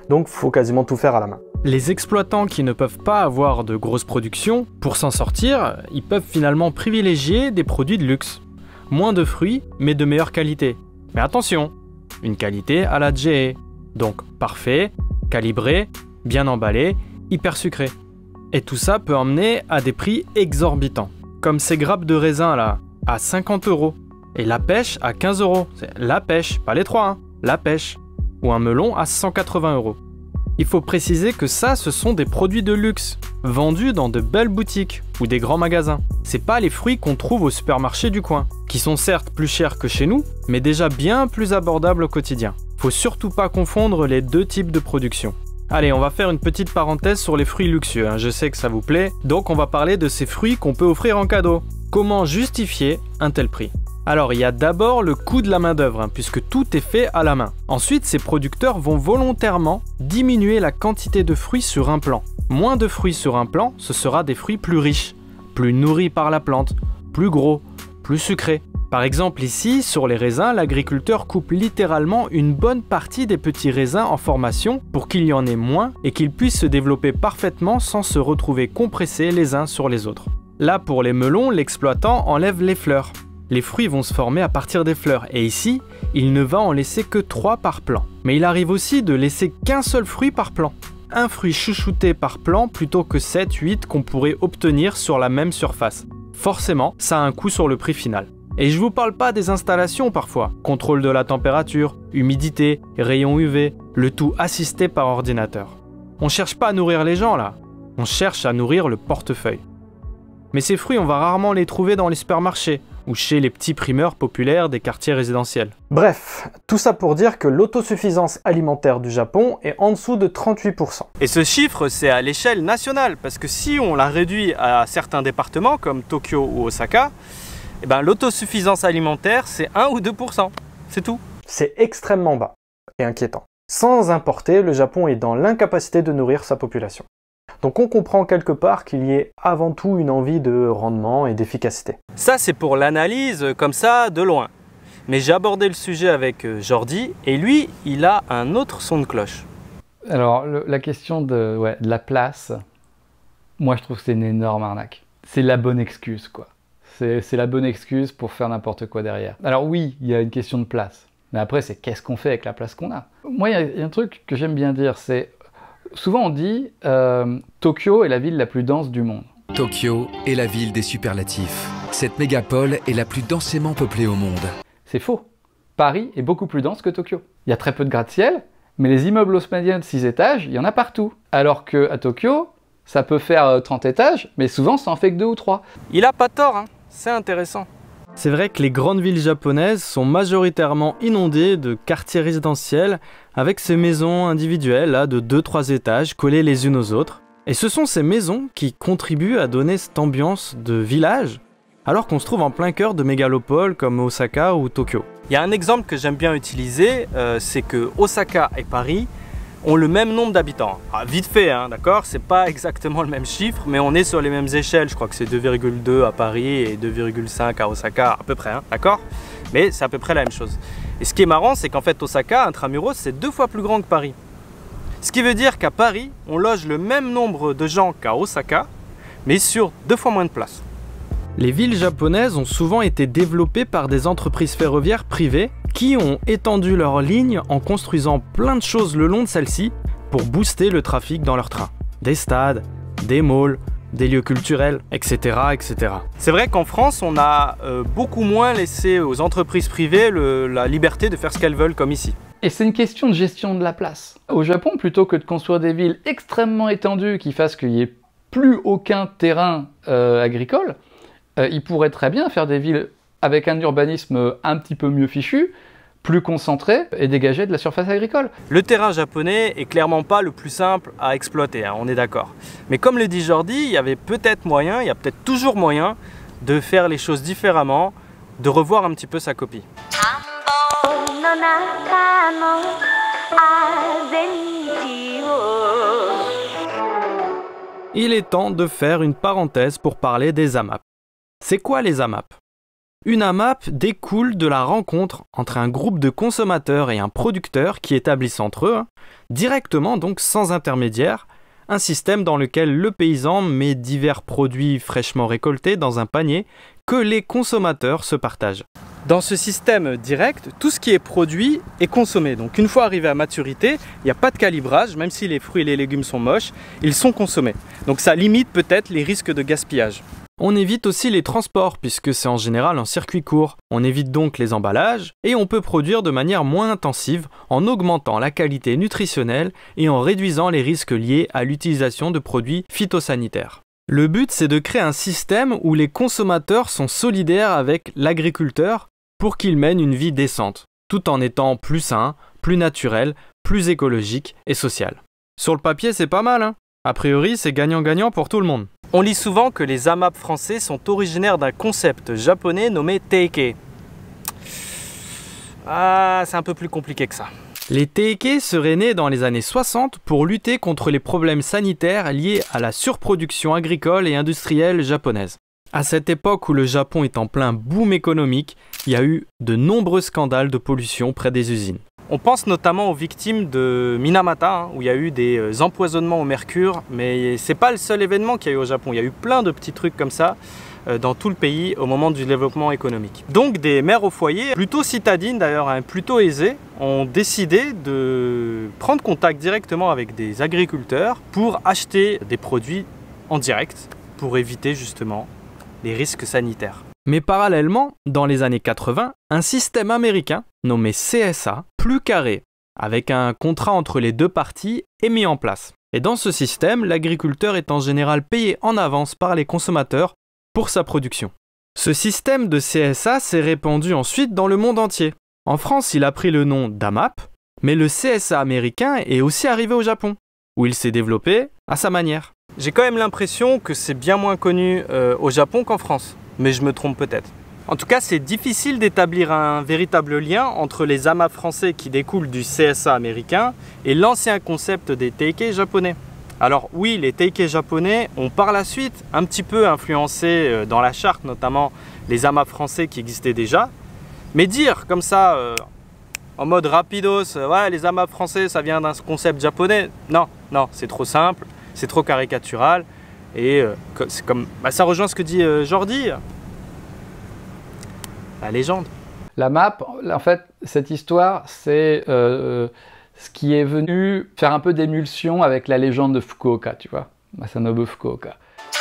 donc faut quasiment tout faire à la main. Les exploitants qui ne peuvent pas avoir de grosses productions, pour s'en sortir, ils peuvent finalement privilégier des produits de luxe. Moins de fruits, mais de meilleure qualité. Mais attention, une qualité à la G E, donc parfait, calibré, bien emballé, hyper sucré. Et tout ça peut emmener à des prix exorbitants. Comme ces grappes de raisin là, à cinquante euros. Et la pêche à quinze euros. C'est la pêche, pas les trois, hein, la pêche. Ou un melon à cent quatre-vingts euros. Il faut préciser que ça, ce sont des produits de luxe, vendus dans de belles boutiques ou des grands magasins. C'est pas les fruits qu'on trouve au supermarché du coin, qui sont certes plus chers que chez nous, mais déjà bien plus abordables au quotidien. Faut surtout pas confondre les deux types de production. Allez, on va faire une petite parenthèse sur les fruits luxueux, hein. Je sais que ça vous plaît, donc on va parler de ces fruits qu'on peut offrir en cadeau. Comment justifier un tel prix ? Alors, il y a d'abord le coût de la main-d'œuvre, hein, puisque tout est fait à la main. Ensuite, ces producteurs vont volontairement diminuer la quantité de fruits sur un plant. Moins de fruits sur un plant, ce sera des fruits plus riches, plus nourris par la plante, plus gros, plus sucrés. Par exemple, ici, sur les raisins, l'agriculteur coupe littéralement une bonne partie des petits raisins en formation pour qu'il y en ait moins et qu'ils puissent se développer parfaitement sans se retrouver compressés les uns sur les autres. Là, pour les melons, l'exploitant enlève les fleurs. Les fruits vont se former à partir des fleurs et ici, il ne va en laisser que trois par plant. Mais il arrive aussi de laisser qu'un seul fruit par plant. Un fruit chouchouté par plant plutôt que sept huit qu'on pourrait obtenir sur la même surface. Forcément, ça a un coût sur le prix final. Et je vous parle pas des installations parfois. Contrôle de la température, humidité, rayons U V, le tout assisté par ordinateur. On cherche pas à nourrir les gens là, on cherche à nourrir le portefeuille. Mais ces fruits, on va rarement les trouver dans les supermarchés ou chez les petits primeurs populaires des quartiers résidentiels. Bref, tout ça pour dire que l'autosuffisance alimentaire du Japon est en dessous de trente-huit pour cent. Et ce chiffre, c'est à l'échelle nationale, parce que si on la réduit à certains départements comme Tokyo ou Osaka, eh ben, l'autosuffisance alimentaire, c'est un ou deux pour cent, c'est tout. C'est extrêmement bas et inquiétant. Sans importer, le Japon est dans l'incapacité de nourrir sa population. Donc on comprend quelque part qu'il y ait avant tout une envie de rendement et d'efficacité. Ça c'est pour l'analyse comme ça de loin. Mais j'ai abordé le sujet avec Jordi et lui il a un autre son de cloche. Alors le, la question de, ouais, de la place, moi je trouve que c'est une énorme arnaque. C'est la bonne excuse quoi. C'est la bonne excuse pour faire n'importe quoi derrière. Alors oui, il y a une question de place. Mais après c'est qu'est-ce qu'on fait avec la place qu'on a. Moi il y, y a un truc que j'aime bien dire, c'est souvent on dit euh, Tokyo est la ville la plus dense du monde. Tokyo est la ville des superlatifs. Cette mégapole est la plus densément peuplée au monde. C'est faux. Paris est beaucoup plus dense que Tokyo. Il y a très peu de gratte-ciel, mais les immeubles haussmanniens de six étages, il y en a partout. Alors qu'à Tokyo, ça peut faire trente étages, mais souvent ça en fait que deux ou trois. Il a pas tort, hein. C'est intéressant. C'est vrai que les grandes villes japonaises sont majoritairement inondées de quartiers résidentiels avec ces maisons individuelles là, de deux trois étages collées les unes aux autres. Et ce sont ces maisons qui contribuent à donner cette ambiance de village alors qu'on se trouve en plein cœur de mégalopoles comme Osaka ou Tokyo. Il y a un exemple que j'aime bien utiliser, euh, c'est que Osaka et Paris ont le même nombre d'habitants. Ah, vite fait, hein, d'accord, c'est pas exactement le même chiffre, mais on est sur les mêmes échelles. Je crois que c'est deux virgule deux à Paris et deux virgule cinq à Osaka, à peu près, hein, d'accord? Mais c'est à peu près la même chose. Et ce qui est marrant, c'est qu'en fait, Osaka, intramuros, c'est deux fois plus grand que Paris. Ce qui veut dire qu'à Paris, on loge le même nombre de gens qu'à Osaka, mais sur deux fois moins de place. Les villes japonaises ont souvent été développées par des entreprises ferroviaires privées qui ont étendu leurs lignes en construisant plein de choses le long de celles-ci pour booster le trafic dans leurs trains. Des stades, des malls, des lieux culturels, et cetera et cetera. C'est vrai qu'en France, on a euh, beaucoup moins laissé aux entreprises privées le, la liberté de faire ce qu'elles veulent comme ici. Et c'est une question de gestion de la place. Au Japon, plutôt que de construire des villes extrêmement étendues qui fassent qu'il n'y ait plus aucun terrain euh, agricole, euh, ils pourraient très bien faire des villes avec un urbanisme un petit peu mieux fichu, plus concentré et dégagé de la surface agricole. Le terrain japonais est clairement pas le plus simple à exploiter, hein, on est d'accord. Mais comme le dit Jordi, il y avait peut-être moyen, il y a peut-être toujours moyen de faire les choses différemment, de revoir un petit peu sa copie. Il est temps de faire une parenthèse pour parler des AMAP. C'est quoi les AMAP? Une AMAP découle de la rencontre entre un groupe de consommateurs et un producteur qui établissent entre eux, directement donc sans intermédiaire, un système dans lequel le paysan met divers produits fraîchement récoltés dans un panier que les consommateurs se partagent. Dans ce système direct, tout ce qui est produit est consommé. Donc une fois arrivé à maturité, il n'y a pas de calibrage, même si les fruits et les légumes sont moches, ils sont consommés. Donc ça limite peut-être les risques de gaspillage. On évite aussi les transports puisque c'est en général un circuit court. On évite donc les emballages et on peut produire de manière moins intensive en augmentant la qualité nutritionnelle et en réduisant les risques liés à l'utilisation de produits phytosanitaires. Le but, c'est de créer un système où les consommateurs sont solidaires avec l'agriculteur pour qu'il mène une vie décente, tout en étant plus sain, plus naturel, plus écologique et social. Sur le papier, c'est pas mal, hein ? A priori, c'est gagnant-gagnant pour tout le monde. On lit souvent que les AMAP français sont originaires d'un concept japonais nommé teike. Ah, c'est un peu plus compliqué que ça. Les teike seraient nés dans les années soixante pour lutter contre les problèmes sanitaires liés à la surproduction agricole et industrielle japonaise. À cette époque où le Japon est en plein boom économique, il y a eu de nombreux scandales de pollution près des usines. On pense notamment aux victimes de Minamata, hein, où il y a eu des empoisonnements au mercure, mais c'est pas le seul événement qu'il y a eu au Japon. Il y a eu plein de petits trucs comme ça euh, dans tout le pays au moment du développement économique. Donc des mères au foyer, plutôt citadines d'ailleurs, hein, plutôt aisées, ont décidé de prendre contact directement avec des agriculteurs pour acheter des produits en direct, pour éviter justement les risques sanitaires. Mais parallèlement, dans les années quatre-vingts, un système américain nommé C S A, plus carré, avec un contrat entre les deux parties, est mis en place. Et dans ce système, l'agriculteur est en général payé en avance par les consommateurs pour sa production. Ce système de C S A s'est répandu ensuite dans le monde entier. En France, il a pris le nom d'AMAP, mais le C S A américain est aussi arrivé au Japon, où il s'est développé à sa manière. J'ai quand même l'impression que c'est bien moins connu euh, au Japon qu'en France. Mais je me trompe peut-être. En tout cas, c'est difficile d'établir un véritable lien entre les AMAP français qui découlent du C S A américain et l'ancien concept des teike japonais. Alors oui, les teike japonais ont par la suite un petit peu influencé dans la charte, notamment les AMAP français qui existaient déjà. Mais dire comme ça, euh, en mode rapidos, euh, ouais, les AMAP français, ça vient d'un concept japonais, non, non, c'est trop simple, c'est trop caricatural. Et euh, c'est comme, bah, ça rejoint ce que dit euh, Jordi, la légende. La map, en fait, cette histoire, c'est euh, ce qui est venu faire un peu d'émulsion avec la légende de Fukuoka, tu vois, Masanobu Fukuoka.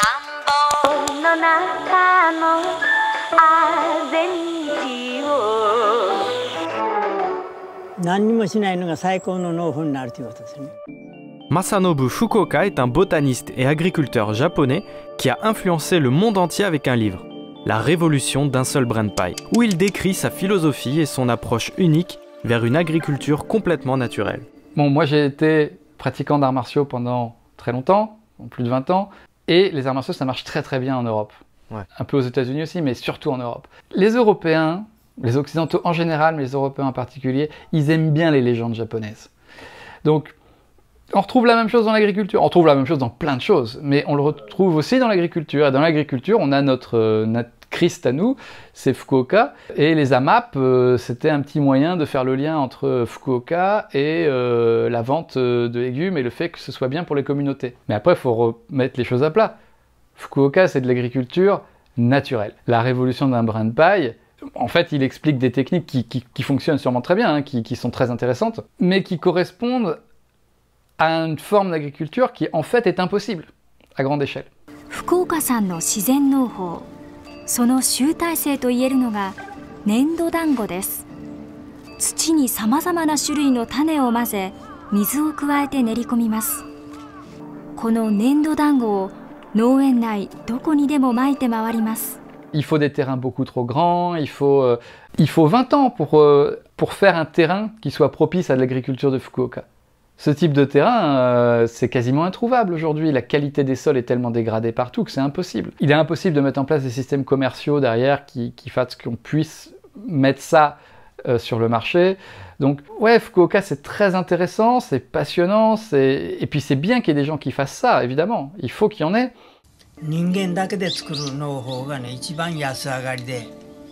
Masanobu Fukuoka est un botaniste et agriculteur japonais qui a influencé le monde entier avec un livre, La révolution d'un seul brin de paille, où il décrit sa philosophie et son approche unique vers une agriculture complètement naturelle. Bon, moi j'ai été pratiquant d'arts martiaux pendant très longtemps, plus de vingt ans, et les arts martiaux ça marche très très bien en Europe. Ouais. Un peu aux États-Unis aussi, mais surtout en Europe. Les Européens, les Occidentaux en général, mais les Européens en particulier, ils aiment bien les légendes japonaises. Donc, on retrouve la même chose dans l'agriculture, on retrouve la même chose dans plein de choses, mais on le retrouve aussi dans l'agriculture. Et dans l'agriculture, on a notre, euh, notre Christ à nous, c'est Fukuoka. Et les AMAP, euh, c'était un petit moyen de faire le lien entre Fukuoka et euh, la vente de légumes et le fait que ce soit bien pour les communautés. Mais après, il faut remettre les choses à plat. Fukuoka, c'est de l'agriculture naturelle. La révolution d'un brin de paille, en fait, il explique des techniques qui, qui, qui fonctionnent sûrement très bien, hein, qui, qui sont très intéressantes, mais qui correspondent à une forme d'agriculture qui en fait est impossible à grande échelle. Fukuoka-sanの自然農法、その集大成と言えるのが粘土団子です。土にさまざまな種類の種を混ぜ、水を加えて練り込みます。この粘土団子を農園内どこにでも撒いて回ります。 Il faut des terrains beaucoup trop grands, il faut, euh, il faut vingt ans pour, euh, pour faire un terrain qui soit propice à l'agriculture de Fukuoka. Ce type de terrain, euh, c'est quasiment introuvable aujourd'hui. La qualité des sols est tellement dégradée partout que c'est impossible. Il est impossible de mettre en place des systèmes commerciaux derrière qui, qui fassent qu'on puisse mettre ça euh, sur le marché. Donc ouais, Fukuoka c'est très intéressant, c'est passionnant, c'est... et puis c'est bien qu'il y ait des gens qui fassent ça, évidemment. Il faut qu'il y en ait. 人間だけで作る農法がね、一番安上がりで、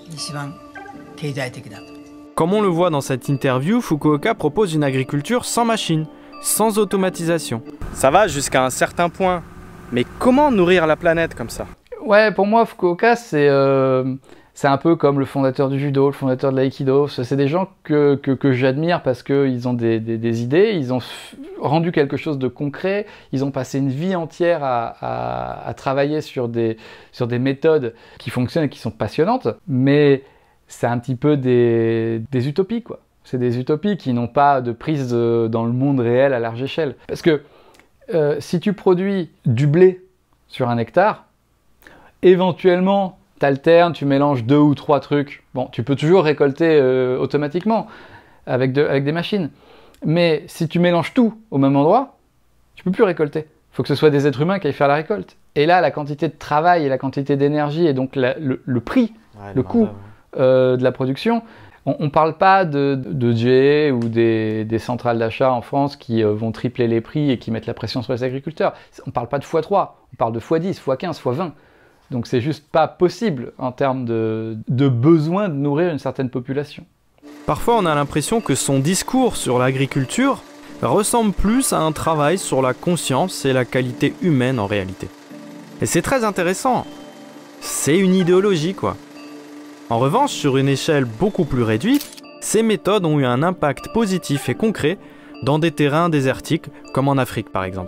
Comme on le voit dans cette interview, Fukuoka propose une agriculture sans machine, sans automatisation. Ça va jusqu'à un certain point, mais comment nourrir la planète comme ça? Ouais, pour moi, Fukuoka, c'est euh, c'est un peu comme le fondateur du judo, le fondateur de l'aïkido. C'est des gens que, que, que j'admire parce qu'ils ont des, des, des idées, ils ont rendu quelque chose de concret, ils ont passé une vie entière à, à, à travailler sur des, sur des méthodes qui fonctionnent et qui sont passionnantes, mais c'est un petit peu des, des utopies, quoi. C'est des utopies qui n'ont pas de prise de, dans le monde réel à large échelle. Parce que euh, si tu produis du blé sur un hectare, éventuellement, tu alternes, tu mélanges deux ou trois trucs. Bon, tu peux toujours récolter euh, automatiquement avec, de, avec des machines. Mais si tu mélanges tout au même endroit, tu peux plus récolter. Il faut que ce soit des êtres humains qui aillent faire la récolte. Et là, la quantité de travail et la quantité d'énergie et donc la, le, le prix, ouais, le coût euh, de la production, on ne parle pas de, de, de J A ou des, des centrales d'achat en France qui euh, vont tripler les prix et qui mettent la pression sur les agriculteurs. On ne parle pas de fois trois, on parle de fois dix, fois quinze, fois vingt. Donc c'est juste pas possible en termes de, de besoin de nourrir une certaine population. Parfois on a l'impression que son discours sur l'agriculture ressemble plus à un travail sur la conscience et la qualité humaine en réalité. Et c'est très intéressant. C'est une idéologie quoi. En revanche, sur une échelle beaucoup plus réduite, ces méthodes ont eu un impact positif et concret dans des terrains désertiques comme en Afrique par exemple.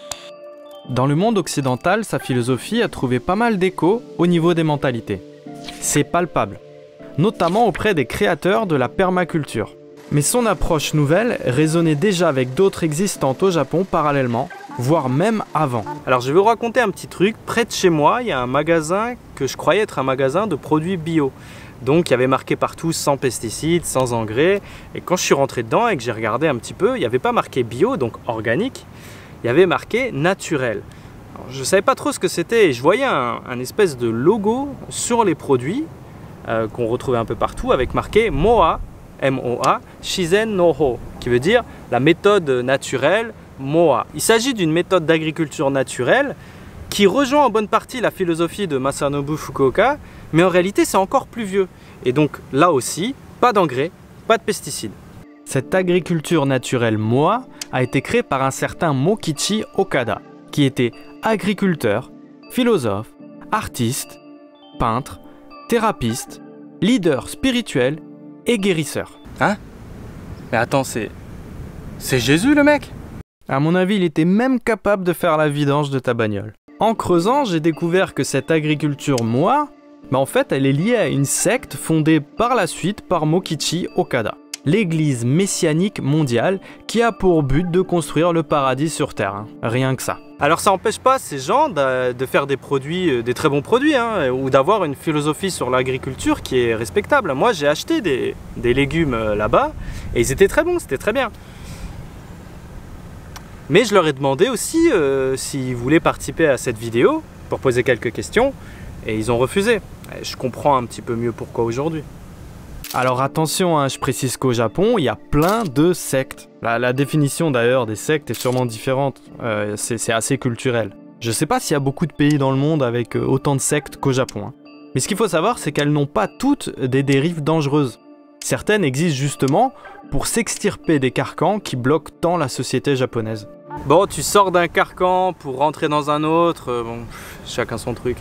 Dans le monde occidental, sa philosophie a trouvé pas mal d'écho au niveau des mentalités. C'est palpable, notamment auprès des créateurs de la permaculture. Mais son approche nouvelle résonnait déjà avec d'autres existantes au Japon parallèlement, voire même avant. Alors je vais vous raconter un petit truc. Près de chez moi, il y a un magasin que je croyais être un magasin de produits bio. Donc il y avait marqué partout sans pesticides, sans engrais. Et quand je suis rentré dedans et que j'ai regardé un petit peu, il n'y avait pas marqué bio, donc organique. Il y avait marqué naturel. Alors, je ne savais pas trop ce que c'était et je voyais un, un espèce de logo sur les produits euh, qu'on retrouvait un peu partout avec marqué Moa, M O A, Shizen no Ho, qui veut dire la méthode naturelle Moa. Il s'agit d'une méthode d'agriculture naturelle qui rejoint en bonne partie la philosophie de Masanobu Fukuoka, mais en réalité c'est encore plus vieux. Et donc là aussi, pas d'engrais, pas de pesticides. Cette agriculture naturelle Moa a été créée par un certain Mokichi Okada, qui était agriculteur, philosophe, artiste, peintre, thérapeute, leader spirituel et guérisseur. Hein? Mais attends, c'est... c'est Jésus le mec? À mon avis, il était même capable de faire la vidange de ta bagnole. En creusant, j'ai découvert que cette agriculture Moa, bah en fait, elle est liée à une secte fondée par la suite par Mokichi Okada. L'église messianique mondiale qui a pour but de construire le paradis sur Terre. Hein. Rien que ça. Alors ça n'empêche pas ces gens de, de faire des produits, des très bons produits, hein, ou d'avoir une philosophie sur l'agriculture qui est respectable. Moi j'ai acheté des, des légumes là-bas et ils étaient très bons, c'était très bien. Mais je leur ai demandé aussi euh, s'ils voulaient participer à cette vidéo pour poser quelques questions et ils ont refusé. Et je comprends un petit peu mieux pourquoi aujourd'hui. Alors attention, hein, je précise qu'au Japon, il y a plein de sectes. La, la définition d'ailleurs des sectes est sûrement différente, euh, c'est assez culturel. Je sais pas s'il y a beaucoup de pays dans le monde avec euh, autant de sectes qu'au Japon. Hein. Mais ce qu'il faut savoir, c'est qu'elles n'ont pas toutes des dérives dangereuses. Certaines existent justement pour s'extirper des carcans qui bloquent tant la société japonaise. Bon, tu sors d'un carcan pour rentrer dans un autre, euh, bon, chacun son truc.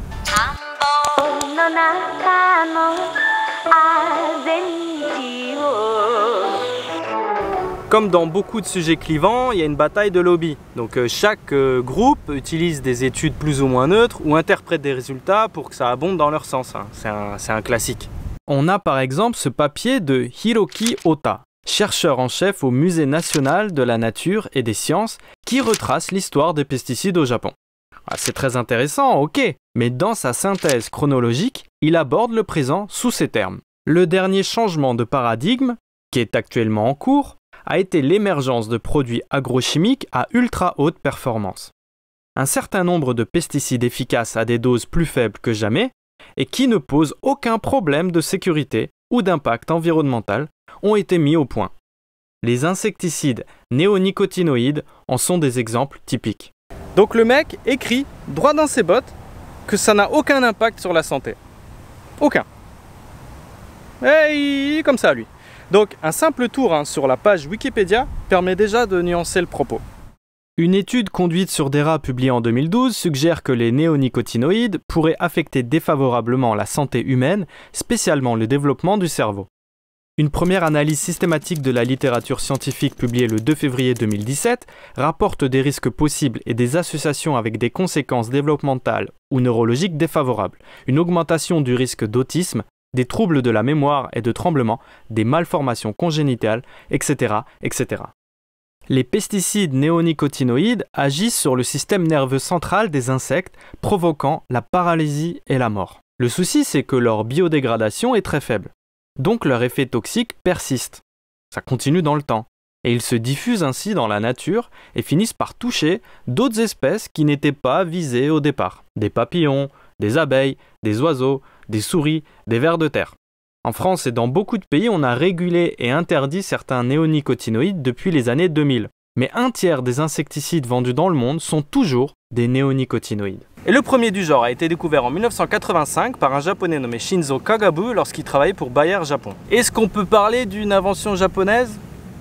Comme dans beaucoup de sujets clivants, il y a une bataille de lobby. Donc euh, chaque euh, groupe utilise des études plus ou moins neutres ou interprète des résultats pour que ça abonde dans leur sens. Hein. C'est un, c'est un classique. On a par exemple ce papier de Hiroki Ota, chercheur en chef au Musée national de la nature et des sciences, qui retrace l'histoire des pesticides au Japon. Ah, c'est très intéressant, ok, mais dans sa synthèse chronologique, il aborde le présent sous ces termes. Le dernier changement de paradigme, qui est actuellement en cours, a été l'émergence de produits agrochimiques à ultra haute performance. Un certain nombre de pesticides efficaces à des doses plus faibles que jamais et qui ne posent aucun problème de sécurité ou d'impact environnemental ont été mis au point. Les insecticides néonicotinoïdes en sont des exemples typiques. Donc le mec écrit droit dans ses bottes que ça n'a aucun impact sur la santé. Aucun. Et il est comme ça, lui. Donc, un simple tour hein, sur la page Wikipédia permet déjà de nuancer le propos. Une étude conduite sur des rats publiée en deux mille douze suggère que les néonicotinoïdes pourraient affecter défavorablement la santé humaine, spécialement le développement du cerveau. Une première analyse systématique de la littérature scientifique publiée le deux février deux mille dix-sept rapporte des risques possibles et des associations avec des conséquences développementales ou neurologiques défavorables, une augmentation du risque d'autisme, des troubles de la mémoire et de tremblement, des malformations congénitales, et cetera, et cetera. Les pesticides néonicotinoïdes agissent sur le système nerveux central des insectes, provoquant la paralysie et la mort. Le souci, c'est que leur biodégradation est très faible. Donc leur effet toxique persiste. Ça continue dans le temps. Et ils se diffusent ainsi dans la nature et finissent par toucher d'autres espèces qui n'étaient pas visées au départ. Des papillons, des abeilles, des oiseaux, des souris, des vers de terre. En France et dans beaucoup de pays, on a régulé et interdit certains néonicotinoïdes depuis les années deux mille. Mais un tiers des insecticides vendus dans le monde sont toujours des néonicotinoïdes. Et le premier du genre a été découvert en mille neuf cent quatre-vingt-cinq par un japonais nommé Shinzo Kagabu lorsqu'il travaillait pour Bayer Japon. Est-ce qu'on peut parler d'une invention japonaise?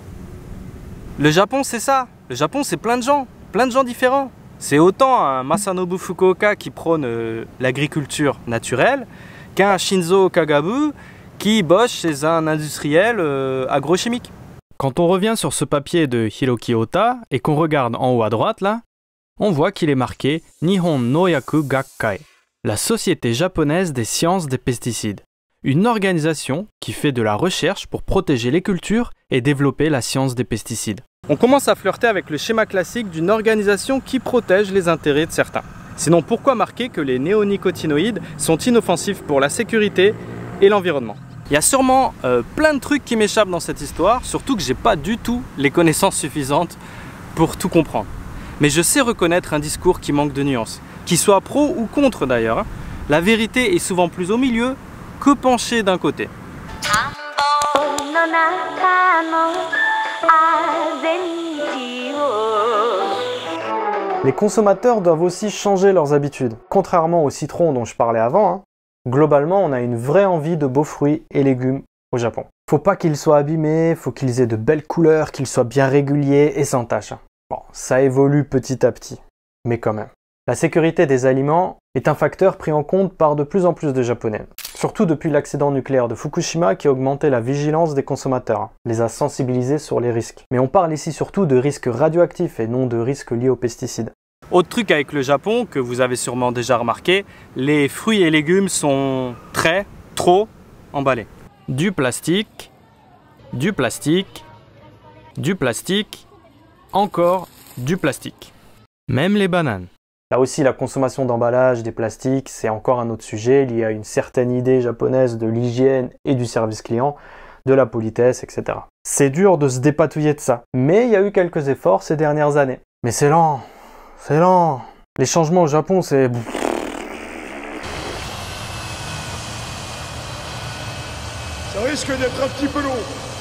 Le Japon, c'est ça. Le Japon, c'est plein de gens, plein de gens différents. C'est autant un Masanobu Fukuoka qui prône euh, l'agriculture naturelle qu'un Shinzo Kagabu qui bosse chez un industriel euh, agrochimique. Quand on revient sur ce papier de Hiroki Ota et qu'on regarde en haut à droite là, on voit qu'il est marqué Nihon Noyaku Gakkai, la Société japonaise des sciences des pesticides, une organisation qui fait de la recherche pour protéger les cultures et développer la science des pesticides. On commence à flirter avec le schéma classique d'une organisation qui protège les intérêts de certains. Sinon, pourquoi marquer que les néonicotinoïdes sont inoffensifs pour la sécurité et l'environnement? Il y a sûrement euh, plein de trucs qui m'échappent dans cette histoire, surtout que j'ai pas du tout les connaissances suffisantes pour tout comprendre. Mais je sais reconnaître un discours qui manque de nuances, qu'il soit pro ou contre d'ailleurs. Hein. La vérité est souvent plus au milieu que penchée d'un côté. Les consommateurs doivent aussi changer leurs habitudes. Contrairement au citron dont je parlais avant, hein, globalement on a une vraie envie de beaux fruits et légumes au Japon. Faut pas qu'ils soient abîmés, faut qu'ils aient de belles couleurs, qu'ils soient bien réguliers et sans taches. Bon, ça évolue petit à petit, mais quand même. La sécurité des aliments est un facteur pris en compte par de plus en plus de Japonais. Surtout depuis l'accident nucléaire de Fukushima qui a augmenté la vigilance des consommateurs, les a sensibilisés sur les risques. Mais on parle ici surtout de risques radioactifs et non de risques liés aux pesticides. Autre truc avec le Japon que vous avez sûrement déjà remarqué, les fruits et légumes sont très, trop emballés. Du plastique, du plastique, du plastique, encore du plastique. Même les bananes. Là aussi, la consommation d'emballage, des plastiques, c'est encore un autre sujet lié à une certaine idée japonaise de l'hygiène et du service client, de la politesse, et cetera. C'est dur de se dépatouiller de ça, mais il y a eu quelques efforts ces dernières années. Mais c'est lent, c'est lent. Les changements au Japon, c'est... Ça risque d'être un petit peu long.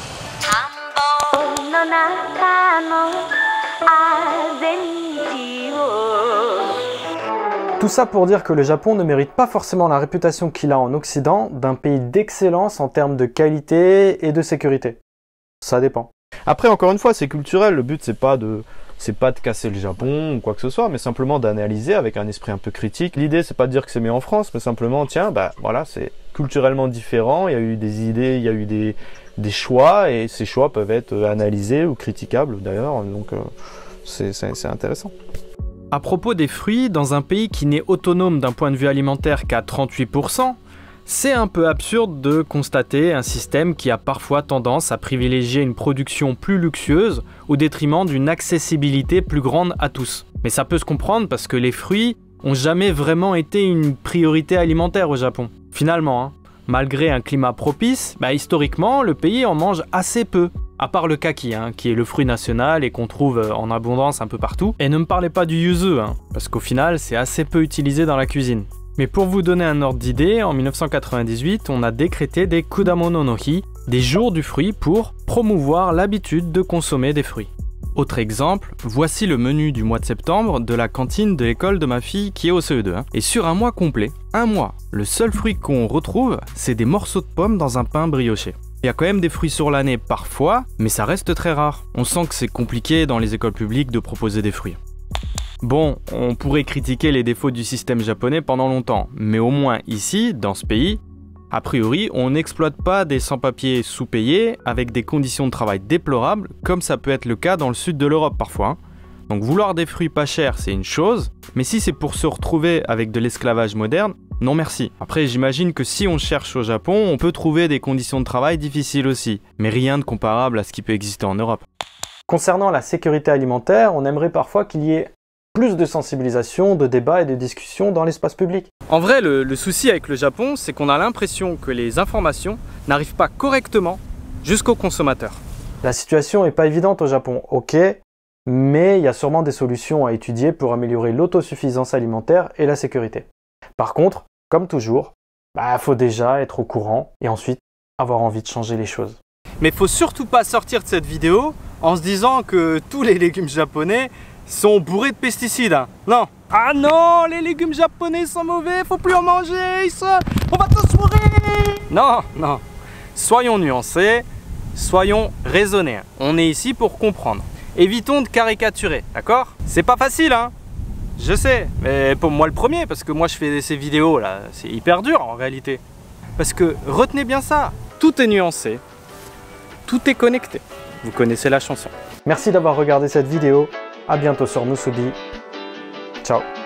Tout ça pour dire que le Japon ne mérite pas forcément la réputation qu'il a en Occident d'un pays d'excellence en termes de qualité et de sécurité. Ça dépend. Après, encore une fois, c'est culturel. Le but, c'est pas de, c'est pas de casser le Japon ou quoi que ce soit, mais simplement d'analyser avec un esprit un peu critique. L'idée, c'est pas de dire que c'est mieux en France, mais simplement, tiens, bah voilà, c'est culturellement différent. Il y a eu des idées, il y a eu des, des choix, et ces choix peuvent être analysés ou critiquables d'ailleurs. Donc, euh, c'est, c'est, c'est intéressant. À propos des fruits, dans un pays qui n'est autonome d'un point de vue alimentaire qu'à trente-huit pour cent, c'est un peu absurde de constater un système qui a parfois tendance à privilégier une production plus luxueuse au détriment d'une accessibilité plus grande à tous. Mais ça peut se comprendre parce que les fruits ont jamais vraiment été une priorité alimentaire au Japon. Finalement, hein, malgré un climat propice, bah, historiquement, le pays en mange assez peu. À part le kaki, hein, qui est le fruit national et qu'on trouve en abondance un peu partout. Et ne me parlez pas du yuzu, hein, parce qu'au final, c'est assez peu utilisé dans la cuisine. Mais pour vous donner un ordre d'idée, en mille neuf cent quatre-vingt-dix-huit, on a décrété des Kudamono no Hi, des jours du fruit pour promouvoir l'habitude de consommer des fruits. Autre exemple, voici le menu du mois de septembre de la cantine de l'école de ma fille qui est au C E deux. Hein. Et sur un mois complet, un mois, le seul fruit qu'on retrouve, c'est des morceaux de pommes dans un pain brioché. Il y a quand même des fruits sur l'année parfois, mais ça reste très rare. On sent que c'est compliqué dans les écoles publiques de proposer des fruits. Bon, on pourrait critiquer les défauts du système japonais pendant longtemps, mais au moins ici, dans ce pays, a priori, on n'exploite pas des sans-papiers sous-payés avec des conditions de travail déplorables, comme ça peut être le cas dans le sud de l'Europe parfois. Hein. Donc vouloir des fruits pas chers, c'est une chose, mais si c'est pour se retrouver avec de l'esclavage moderne, non merci. Après, j'imagine que si on cherche au Japon, on peut trouver des conditions de travail difficiles aussi, mais rien de comparable à ce qui peut exister en Europe. Concernant la sécurité alimentaire, on aimerait parfois qu'il y ait plus de sensibilisation, de débat et de discussion dans l'espace public. En vrai, le, le souci avec le Japon, c'est qu'on a l'impression que les informations n'arrivent pas correctement jusqu'aux consommateurs. La situation n'est pas évidente au Japon, ok, mais il y a sûrement des solutions à étudier pour améliorer l'autosuffisance alimentaire et la sécurité. Par contre, comme toujours, bah, faut déjà être au courant et ensuite avoir envie de changer les choses. Mais faut surtout pas sortir de cette vidéo en se disant que tous les légumes japonais sont bourrés de pesticides. Hein. Non. Ah non, les légumes japonais sont mauvais, faut plus en manger, ils sont... on va tous mourir. Non, non. Soyons nuancés, soyons raisonnés. On est ici pour comprendre. Évitons de caricaturer, d'accord? C'est pas facile, hein. Je sais, mais pour moi le premier, parce que moi je fais ces vidéos là, c'est hyper dur en réalité. Parce que retenez bien ça, tout est nuancé, tout est connecté. Vous connaissez la chanson. Merci d'avoir regardé cette vidéo. À bientôt sur Musubi. Ciao.